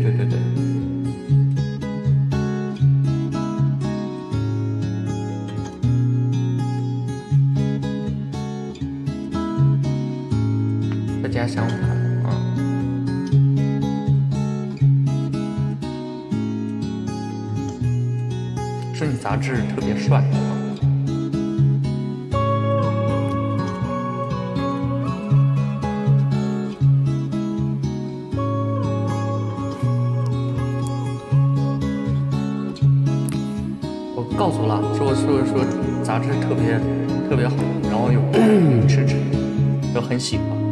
Speaker 1: 家乡牌啊，说你杂志特别帅啊。我告诉了，说杂志特别好，然后有支持，就很喜欢。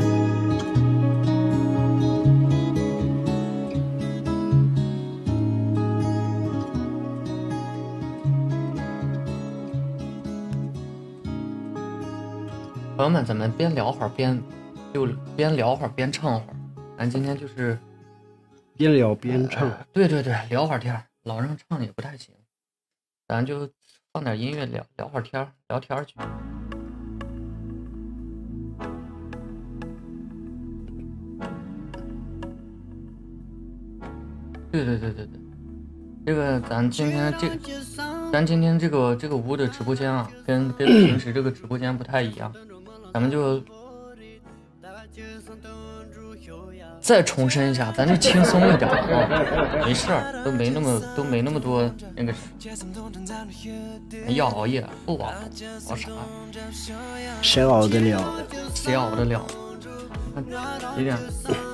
Speaker 1: 朋友们，咱们边聊会儿边聊会儿边唱会儿。咱今天就是
Speaker 2: 边聊边唱。
Speaker 1: 对，聊会儿天，老让唱也不太行，咱就放点音乐聊会儿天，聊天去。对，这个咱今天这个屋的直播间啊，跟平时这个直播间不太一样，咱们就再重申一下，咱就轻松一点啊，没事儿，都没那么多那个要熬夜不熬啥？
Speaker 2: 谁熬得了？
Speaker 1: 谁熬得了？几点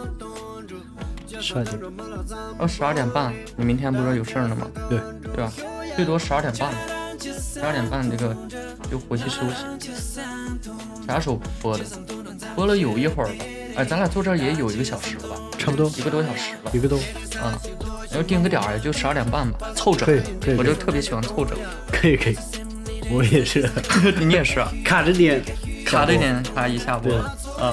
Speaker 2: ？12点。
Speaker 1: 12点半。你明天不是有事儿呢吗？
Speaker 2: 对
Speaker 1: 吧？最多12点半，12点半这个就回去休息。啥时候播的？播了有一会儿了。哎，咱俩坐这儿也有1个小时了吧？
Speaker 2: 差不多
Speaker 1: 1个多小时了。
Speaker 2: 1个多。
Speaker 1: 啊，要定个点儿，也就12点半吧，凑整。
Speaker 2: 可以。
Speaker 1: 我就特别喜欢凑整。
Speaker 2: 可以。我也是。
Speaker 1: 你也是啊？
Speaker 2: 卡着点，
Speaker 1: 卡一下播。啊。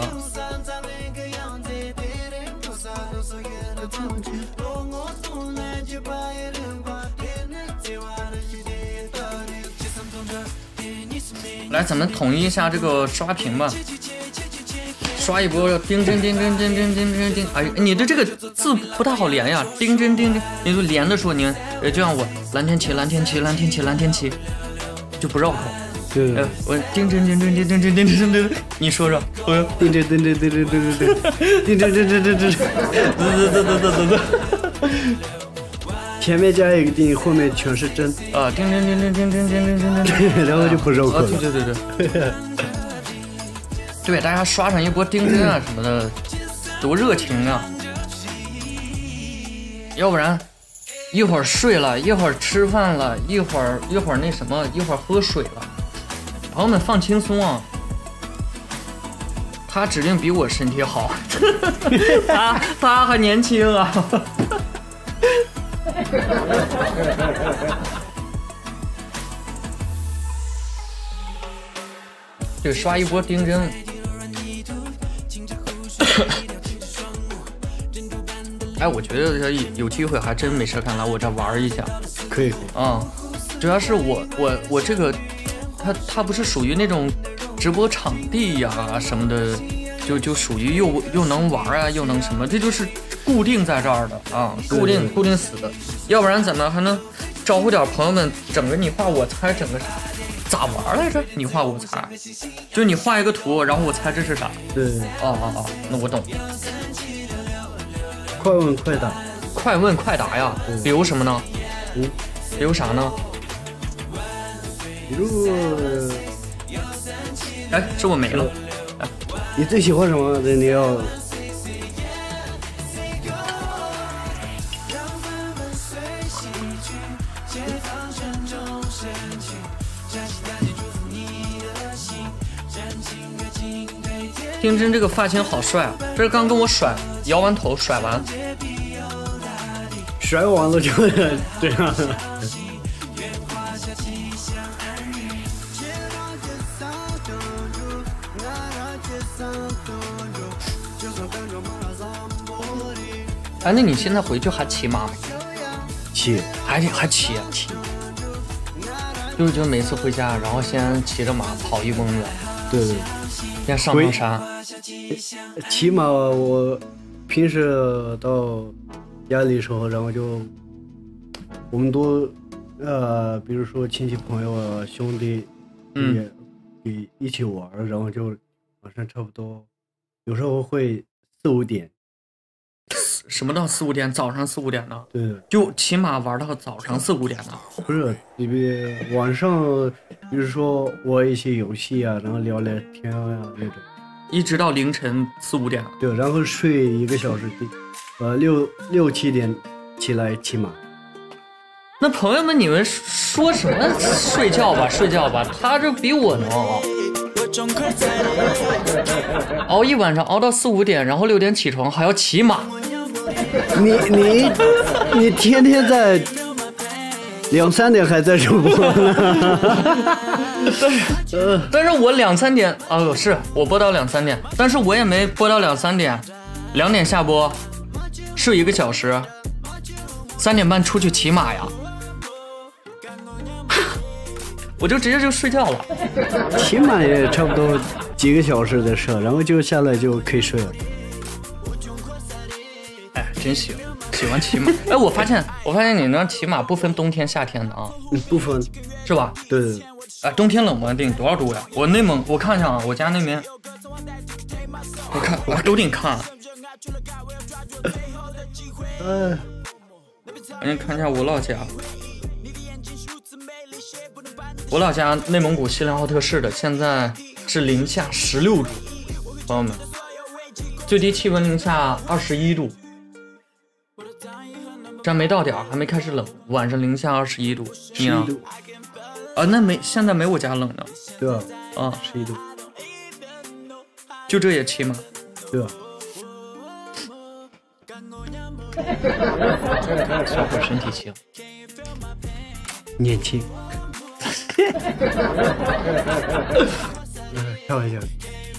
Speaker 1: 来，咱们统一一下这个刷屏吧，刷一波，叮真叮。哎，你的这个字不太好连呀，叮真，你就连的说，你就像我蓝天旗，就不绕口。
Speaker 2: 对，
Speaker 1: 我叮真，你说说，我
Speaker 2: 叮真，前面加一个叮，后面全是真
Speaker 1: 啊，叮，
Speaker 2: 然后就不绕口了。
Speaker 1: 对，对，大家刷上一波叮真啊什么的，多热情啊！要不然一会儿睡了，一会儿吃饭了，一会儿那什么，一会儿喝水了， 朋友们放轻松啊，他指定比我身体好，他还年轻啊。就刷一波丁真。哎，我觉得有机会还真没事干，来我这玩一下。
Speaker 2: 可以。
Speaker 1: 啊、主要是我这个，它不是属于那种直播场地呀、什么的，就属于又能玩啊，又能什么，这就是固定在这儿的啊，固定死的，要不然怎么还能招呼点朋友们，整个你画我猜，整个咋玩来着？你画我猜，就你画一个图，然后我猜这是啥？
Speaker 2: 对。
Speaker 1: 哦，那我懂。
Speaker 2: 快问快答。
Speaker 1: 快问快答呀，比如什么呢？比如啥呢？
Speaker 2: 比如，
Speaker 1: 哎，这我没了。哎，
Speaker 2: 你最喜欢什么？你要。
Speaker 1: 丁真这个发型好帅啊！这是刚跟我摇完头甩完，
Speaker 2: 甩完了就这样。
Speaker 1: 哎，那你现在回去还骑马吗？
Speaker 2: 骑，
Speaker 1: 还骑。就每次回家，然后先骑着马跑一公园。
Speaker 2: 对。
Speaker 1: 先上山。
Speaker 2: 骑马，我平时到家里的时候，然后就我们都比如说亲戚朋友啊、兄弟也一起玩，然后就晚上差不多，有时候会4、5点。
Speaker 1: 什么到4、5点？早上4、5点呢？
Speaker 2: 对，
Speaker 1: 就骑马玩到早上4、5点呢？
Speaker 2: 不是，晚上，比如说玩一些游戏啊，然后聊聊天啊那种，
Speaker 1: 一直到凌晨4、5点。
Speaker 2: 对，然后睡1个小时，6、7点起来骑马。
Speaker 1: 那朋友们，你们说什么睡觉吧？他这比我能熬一晚上，熬到4、5点，然后6点起床，还要骑马。
Speaker 2: 你天天在2、3点还在直播呢。
Speaker 1: 但是我2、3点是我播到2、3点，但是我也没播到2、3点，2点下播，睡1个小时，3点半出去骑马呀。我就直接就睡觉了。
Speaker 2: 骑马也差不多几个小时的事，然后就下来就可以睡了。
Speaker 1: 哎，真喜欢骑马。哎，我发现你那骑马不分冬天夏天的啊？
Speaker 2: 不分，
Speaker 1: 是吧？
Speaker 2: 对。
Speaker 1: 哎，冬天冷吗？得多少度呀？我内蒙，我看一下啊，我家那边，我都得看。我先看一下我老家。我老家内蒙古锡林浩特市的，现在是零下16度，朋友们，最低气温零下21度，这还没到点儿，还没开始冷，晚上零下21度，你呢？那现在没我家冷呢。
Speaker 2: 对啊，11度，
Speaker 1: 就这也骑吗？
Speaker 2: 对啊。
Speaker 1: 小伙身体轻，
Speaker 2: 年轻。开玩笑。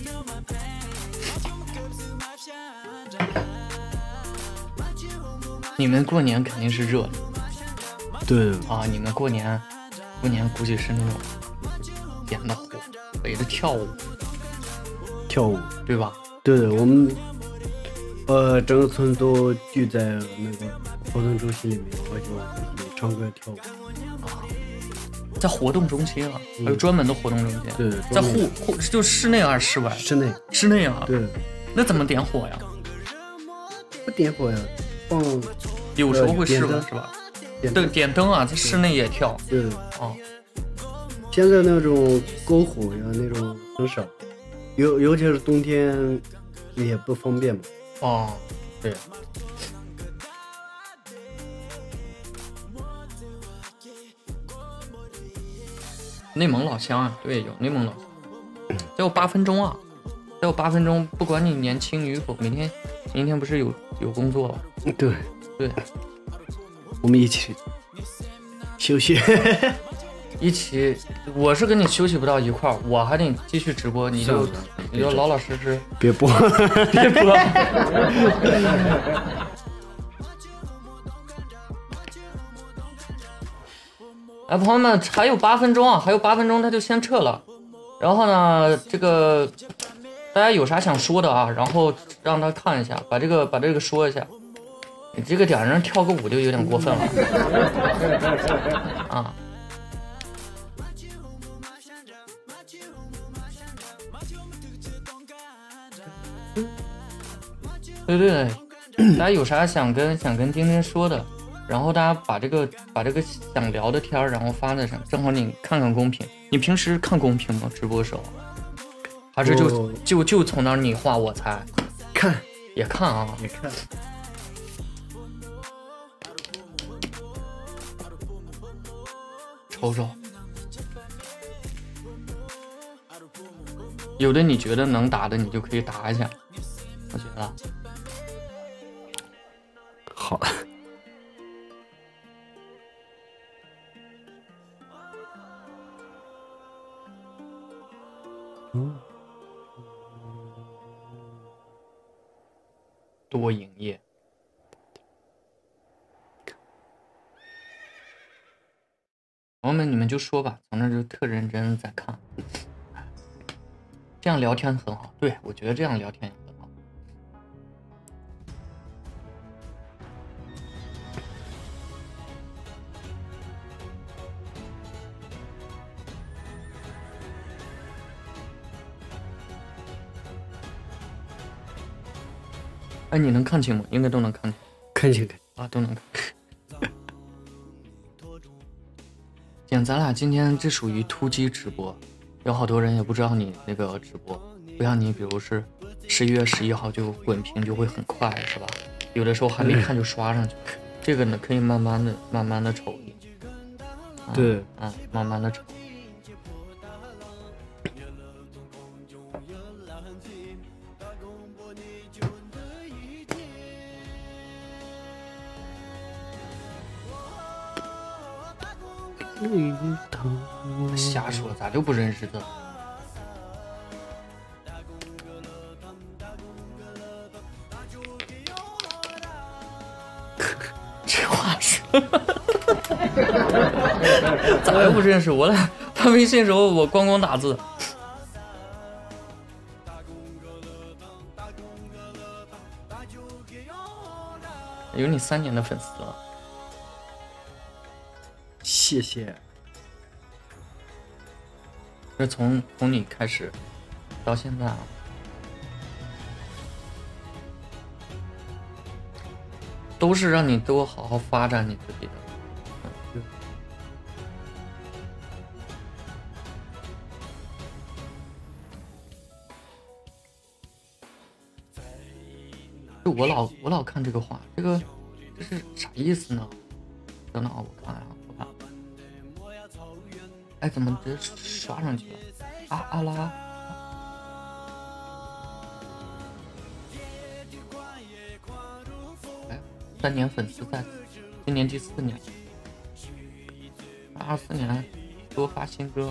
Speaker 1: 你们过年肯定是热的。
Speaker 2: 对
Speaker 1: 啊，你们过年估计是那种点的火，围着跳舞，对吧？
Speaker 2: 对，我们整个村都聚在那个活动中心里面，我就一起唱歌跳舞。
Speaker 1: 在活动中心啊，还有专门的活动中心。
Speaker 2: 对，
Speaker 1: 在就室内还是室外？室内啊。
Speaker 2: 对。
Speaker 1: 那怎么点火呀？
Speaker 2: 不点火呀，
Speaker 1: 有时候会试吧，是吧？点灯啊，在室内也跳。
Speaker 2: 对。现在那种篝火呀，那种很少，尤其是冬天也不方便嘛。
Speaker 1: 对。 内蒙老乡啊，对，有内蒙老乡。再有8分钟啊，再有8分钟，不管你年轻与否，明天不是有工作了？
Speaker 2: 对，我们一起休息。
Speaker 1: 一起，我是跟你休息不到一块儿，我还得继续直播，你就老老实实
Speaker 2: 别播。
Speaker 1: 别播。哎，朋友们，还有8分钟啊，还有8分钟他就先撤了。然后呢，这个大家有啥想说的啊？然后让他看一下，把这个说一下。你这个点上跳个舞就有点过分了啊！对，大家有啥想跟丁丁说的，然后大家把这个想聊的天然后发在上，正好你看看公屏。你平时看公屏吗？直播时候，还是就从那儿你画我猜？
Speaker 2: 看
Speaker 1: 也看啊，
Speaker 2: 也看。
Speaker 1: 瞅瞅，有的你觉得能打的，你就可以打一下。我觉得
Speaker 2: 好。
Speaker 1: 多营业。朋友们，你们就说吧，从那就特认真在看，这样聊天很好。对，我觉得这样聊天也很好。哎，你能看清吗？应该都能看清。
Speaker 2: 看清
Speaker 1: 啊，都能看。咱俩今天这属于突击直播，有好多人也不知道你那个直播，不像你，比如是11月11号就滚屏就会很快，是吧？有的时候还没看就刷上去，这个呢可以慢慢的瞅一下。
Speaker 2: 对，
Speaker 1: 慢慢的瞅。瞎说，咋就不认识的？这话说，咋又不认识？我俩发微信时候，我光打字。有你3年的粉丝了。
Speaker 2: 谢谢。
Speaker 1: 这从你开始到现在啊，都是让你多好好发展你自己的。就我老看这个话，这是啥意思呢？等等啊，我看啊。哎，怎么直接刷上去了？阿拉，哎，3年粉丝在，今年第4年，24年多发新歌，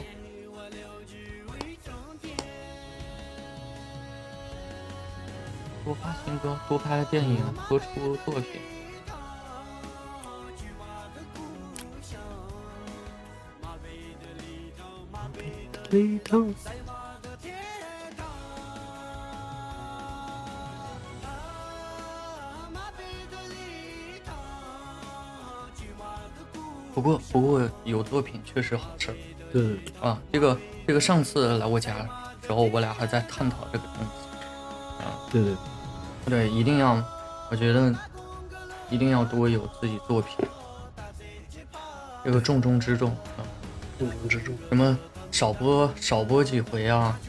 Speaker 1: 多发新歌，多拍了电影，多出作品。不过有作品确实好事。
Speaker 2: 对
Speaker 1: 啊，这个上次来我家时候，我俩还在探讨这个东西。啊，对，一定要，我觉得一定要多有自己作品，这个重中之重啊，
Speaker 2: 重中之重。
Speaker 1: 什么少播几回啊，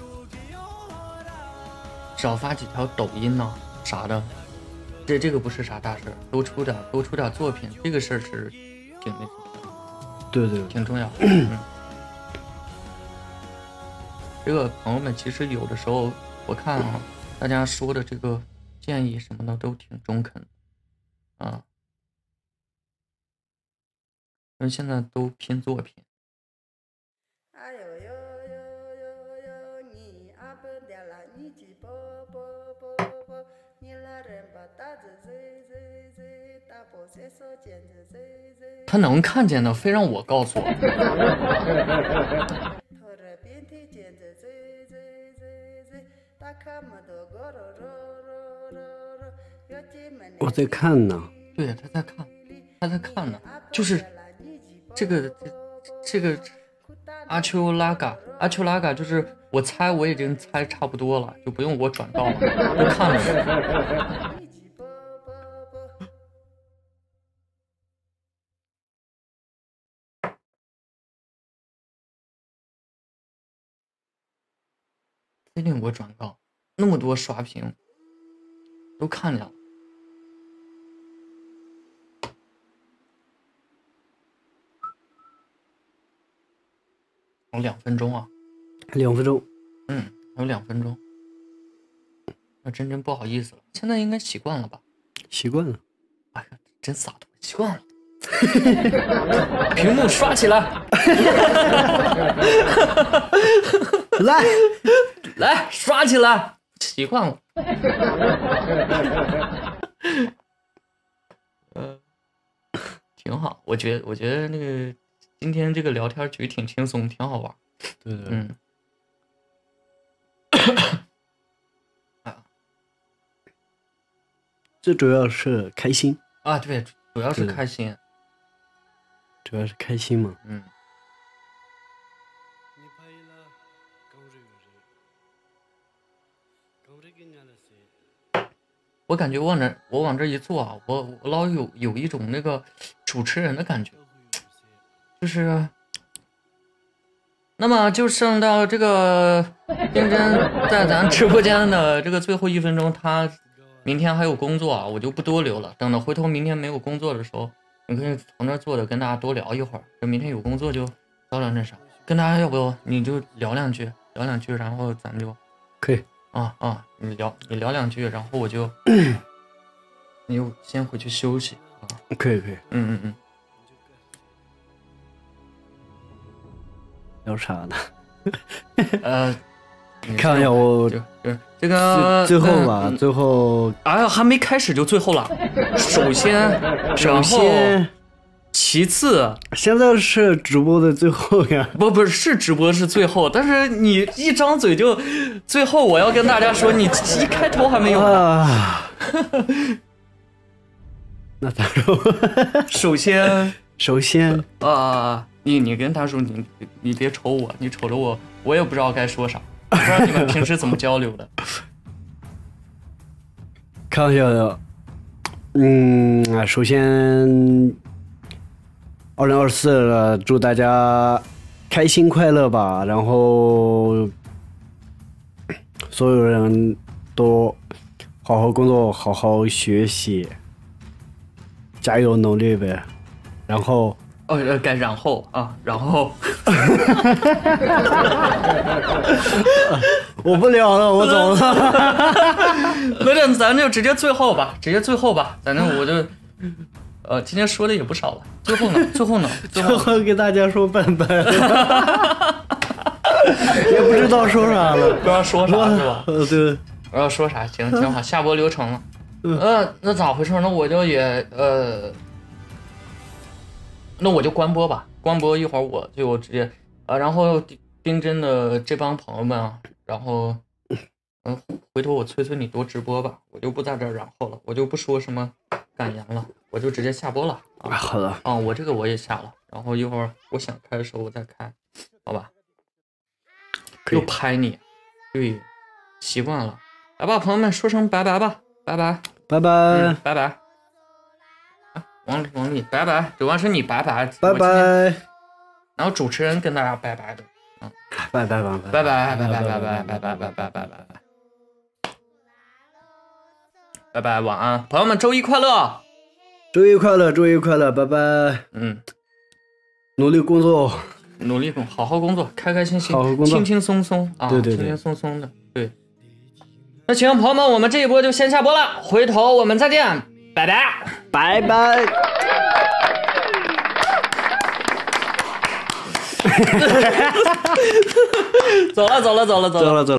Speaker 1: 少发几条抖音呐、啥的，这个不是啥大事，多出点作品，这个事儿是挺那什么的，
Speaker 2: 对，
Speaker 1: 挺重要的。 这个朋友们其实有的时候我看啊，大家说的这个建议什么的都挺中肯啊，因为现在都拼作品。他能看见的，非让我告诉我。
Speaker 2: 我在看呢。
Speaker 1: 对，他在看，他在看呢。就是这个阿丘拉嘎，就是我猜我已经猜差不多了，就不用我转到了，都看了。最近我转告那么多刷屏，都看见了。有2分钟啊
Speaker 2: ，2分钟，
Speaker 1: 有2分钟。那真不好意思了，现在应该习惯了吧？
Speaker 2: 习惯了。
Speaker 1: 哎呀，真洒脱，习惯了。屏幕刷起来，来刷起来，习惯了。挺好，我觉得那个今天这个聊天局挺轻松，挺好玩。
Speaker 2: 对对，最主要是开心
Speaker 1: 啊，对，主要是开心，
Speaker 2: 主要是开心嘛。
Speaker 1: 我感觉我往这一坐啊，我老有一种那个主持人的感觉，就是，那么就剩到这个丁真在咱直播间的这个最后1分钟，他明天还有工作啊，我就不多留了。等到回头明天没有工作的时候，你可以从那坐着跟大家多聊一会儿。就明天有工作就早点那啥，跟大家要不你就聊两句，然后咱们就
Speaker 2: 可以。
Speaker 1: 你聊2句，然后我就你就先回去休息啊。
Speaker 2: 可以。聊啥呢？看一下我
Speaker 1: 就这个
Speaker 2: 最后吧，最后
Speaker 1: 哎呀，还没开始就最后了。首先，其次，
Speaker 2: 现在是直播的最后呀。
Speaker 1: 不是直播是最后，但是你一张嘴就最后，我要跟大家说，你一开头还没有
Speaker 2: 啊。那咋说？
Speaker 1: 首先你跟他说，你别瞅我，你瞅着我也不知道该说啥，不知道你们平时怎么交流的。
Speaker 2: 开玩笑的。首先2024了，祝大家开心快乐吧，然后所有人都好好工作，好好学习，加油努力呗。然后
Speaker 1: 该然后啊，然后
Speaker 2: 我不聊了，我走了。
Speaker 1: 那这咱就直接最后吧，反正我就今天说的也不少了。最后呢，
Speaker 2: 最后给大家说拜拜了。也不知道说啥了，
Speaker 1: 不知道说啥是吧？
Speaker 2: 对，
Speaker 1: 不知道说啥，行，挺好，下播流程了。那咋回事？那我就也那我就关播吧，关播一会儿我就直接然后丁真的这帮朋友们啊，然后回头我催你多直播吧，我就不在这儿然后了，我就不说什么感言了，我就直接下播了啊。
Speaker 2: 好的
Speaker 1: 我这个我也下了，然后一会儿我想开的时候我再开，好吧？又拍你，对，习惯了。来吧，朋友们，说声拜拜吧，拜拜，
Speaker 2: 拜拜，
Speaker 1: 拜拜。王丽，拜拜，主要是你拜拜，
Speaker 2: 拜拜。
Speaker 1: 然后主持人跟大家拜拜的，
Speaker 2: 拜拜，
Speaker 1: 拜拜，晚安，朋友们，周一快乐，
Speaker 2: 周一快乐，拜拜。努力工作。
Speaker 1: 努力好好工作，开开心心，
Speaker 2: 好好工作
Speaker 1: 轻轻松松啊，
Speaker 2: 对，
Speaker 1: 轻轻松松的，对。那行，朋友们，我们这一波就先下播了，回头我们再见，拜拜，
Speaker 2: 拜拜。
Speaker 1: 走了。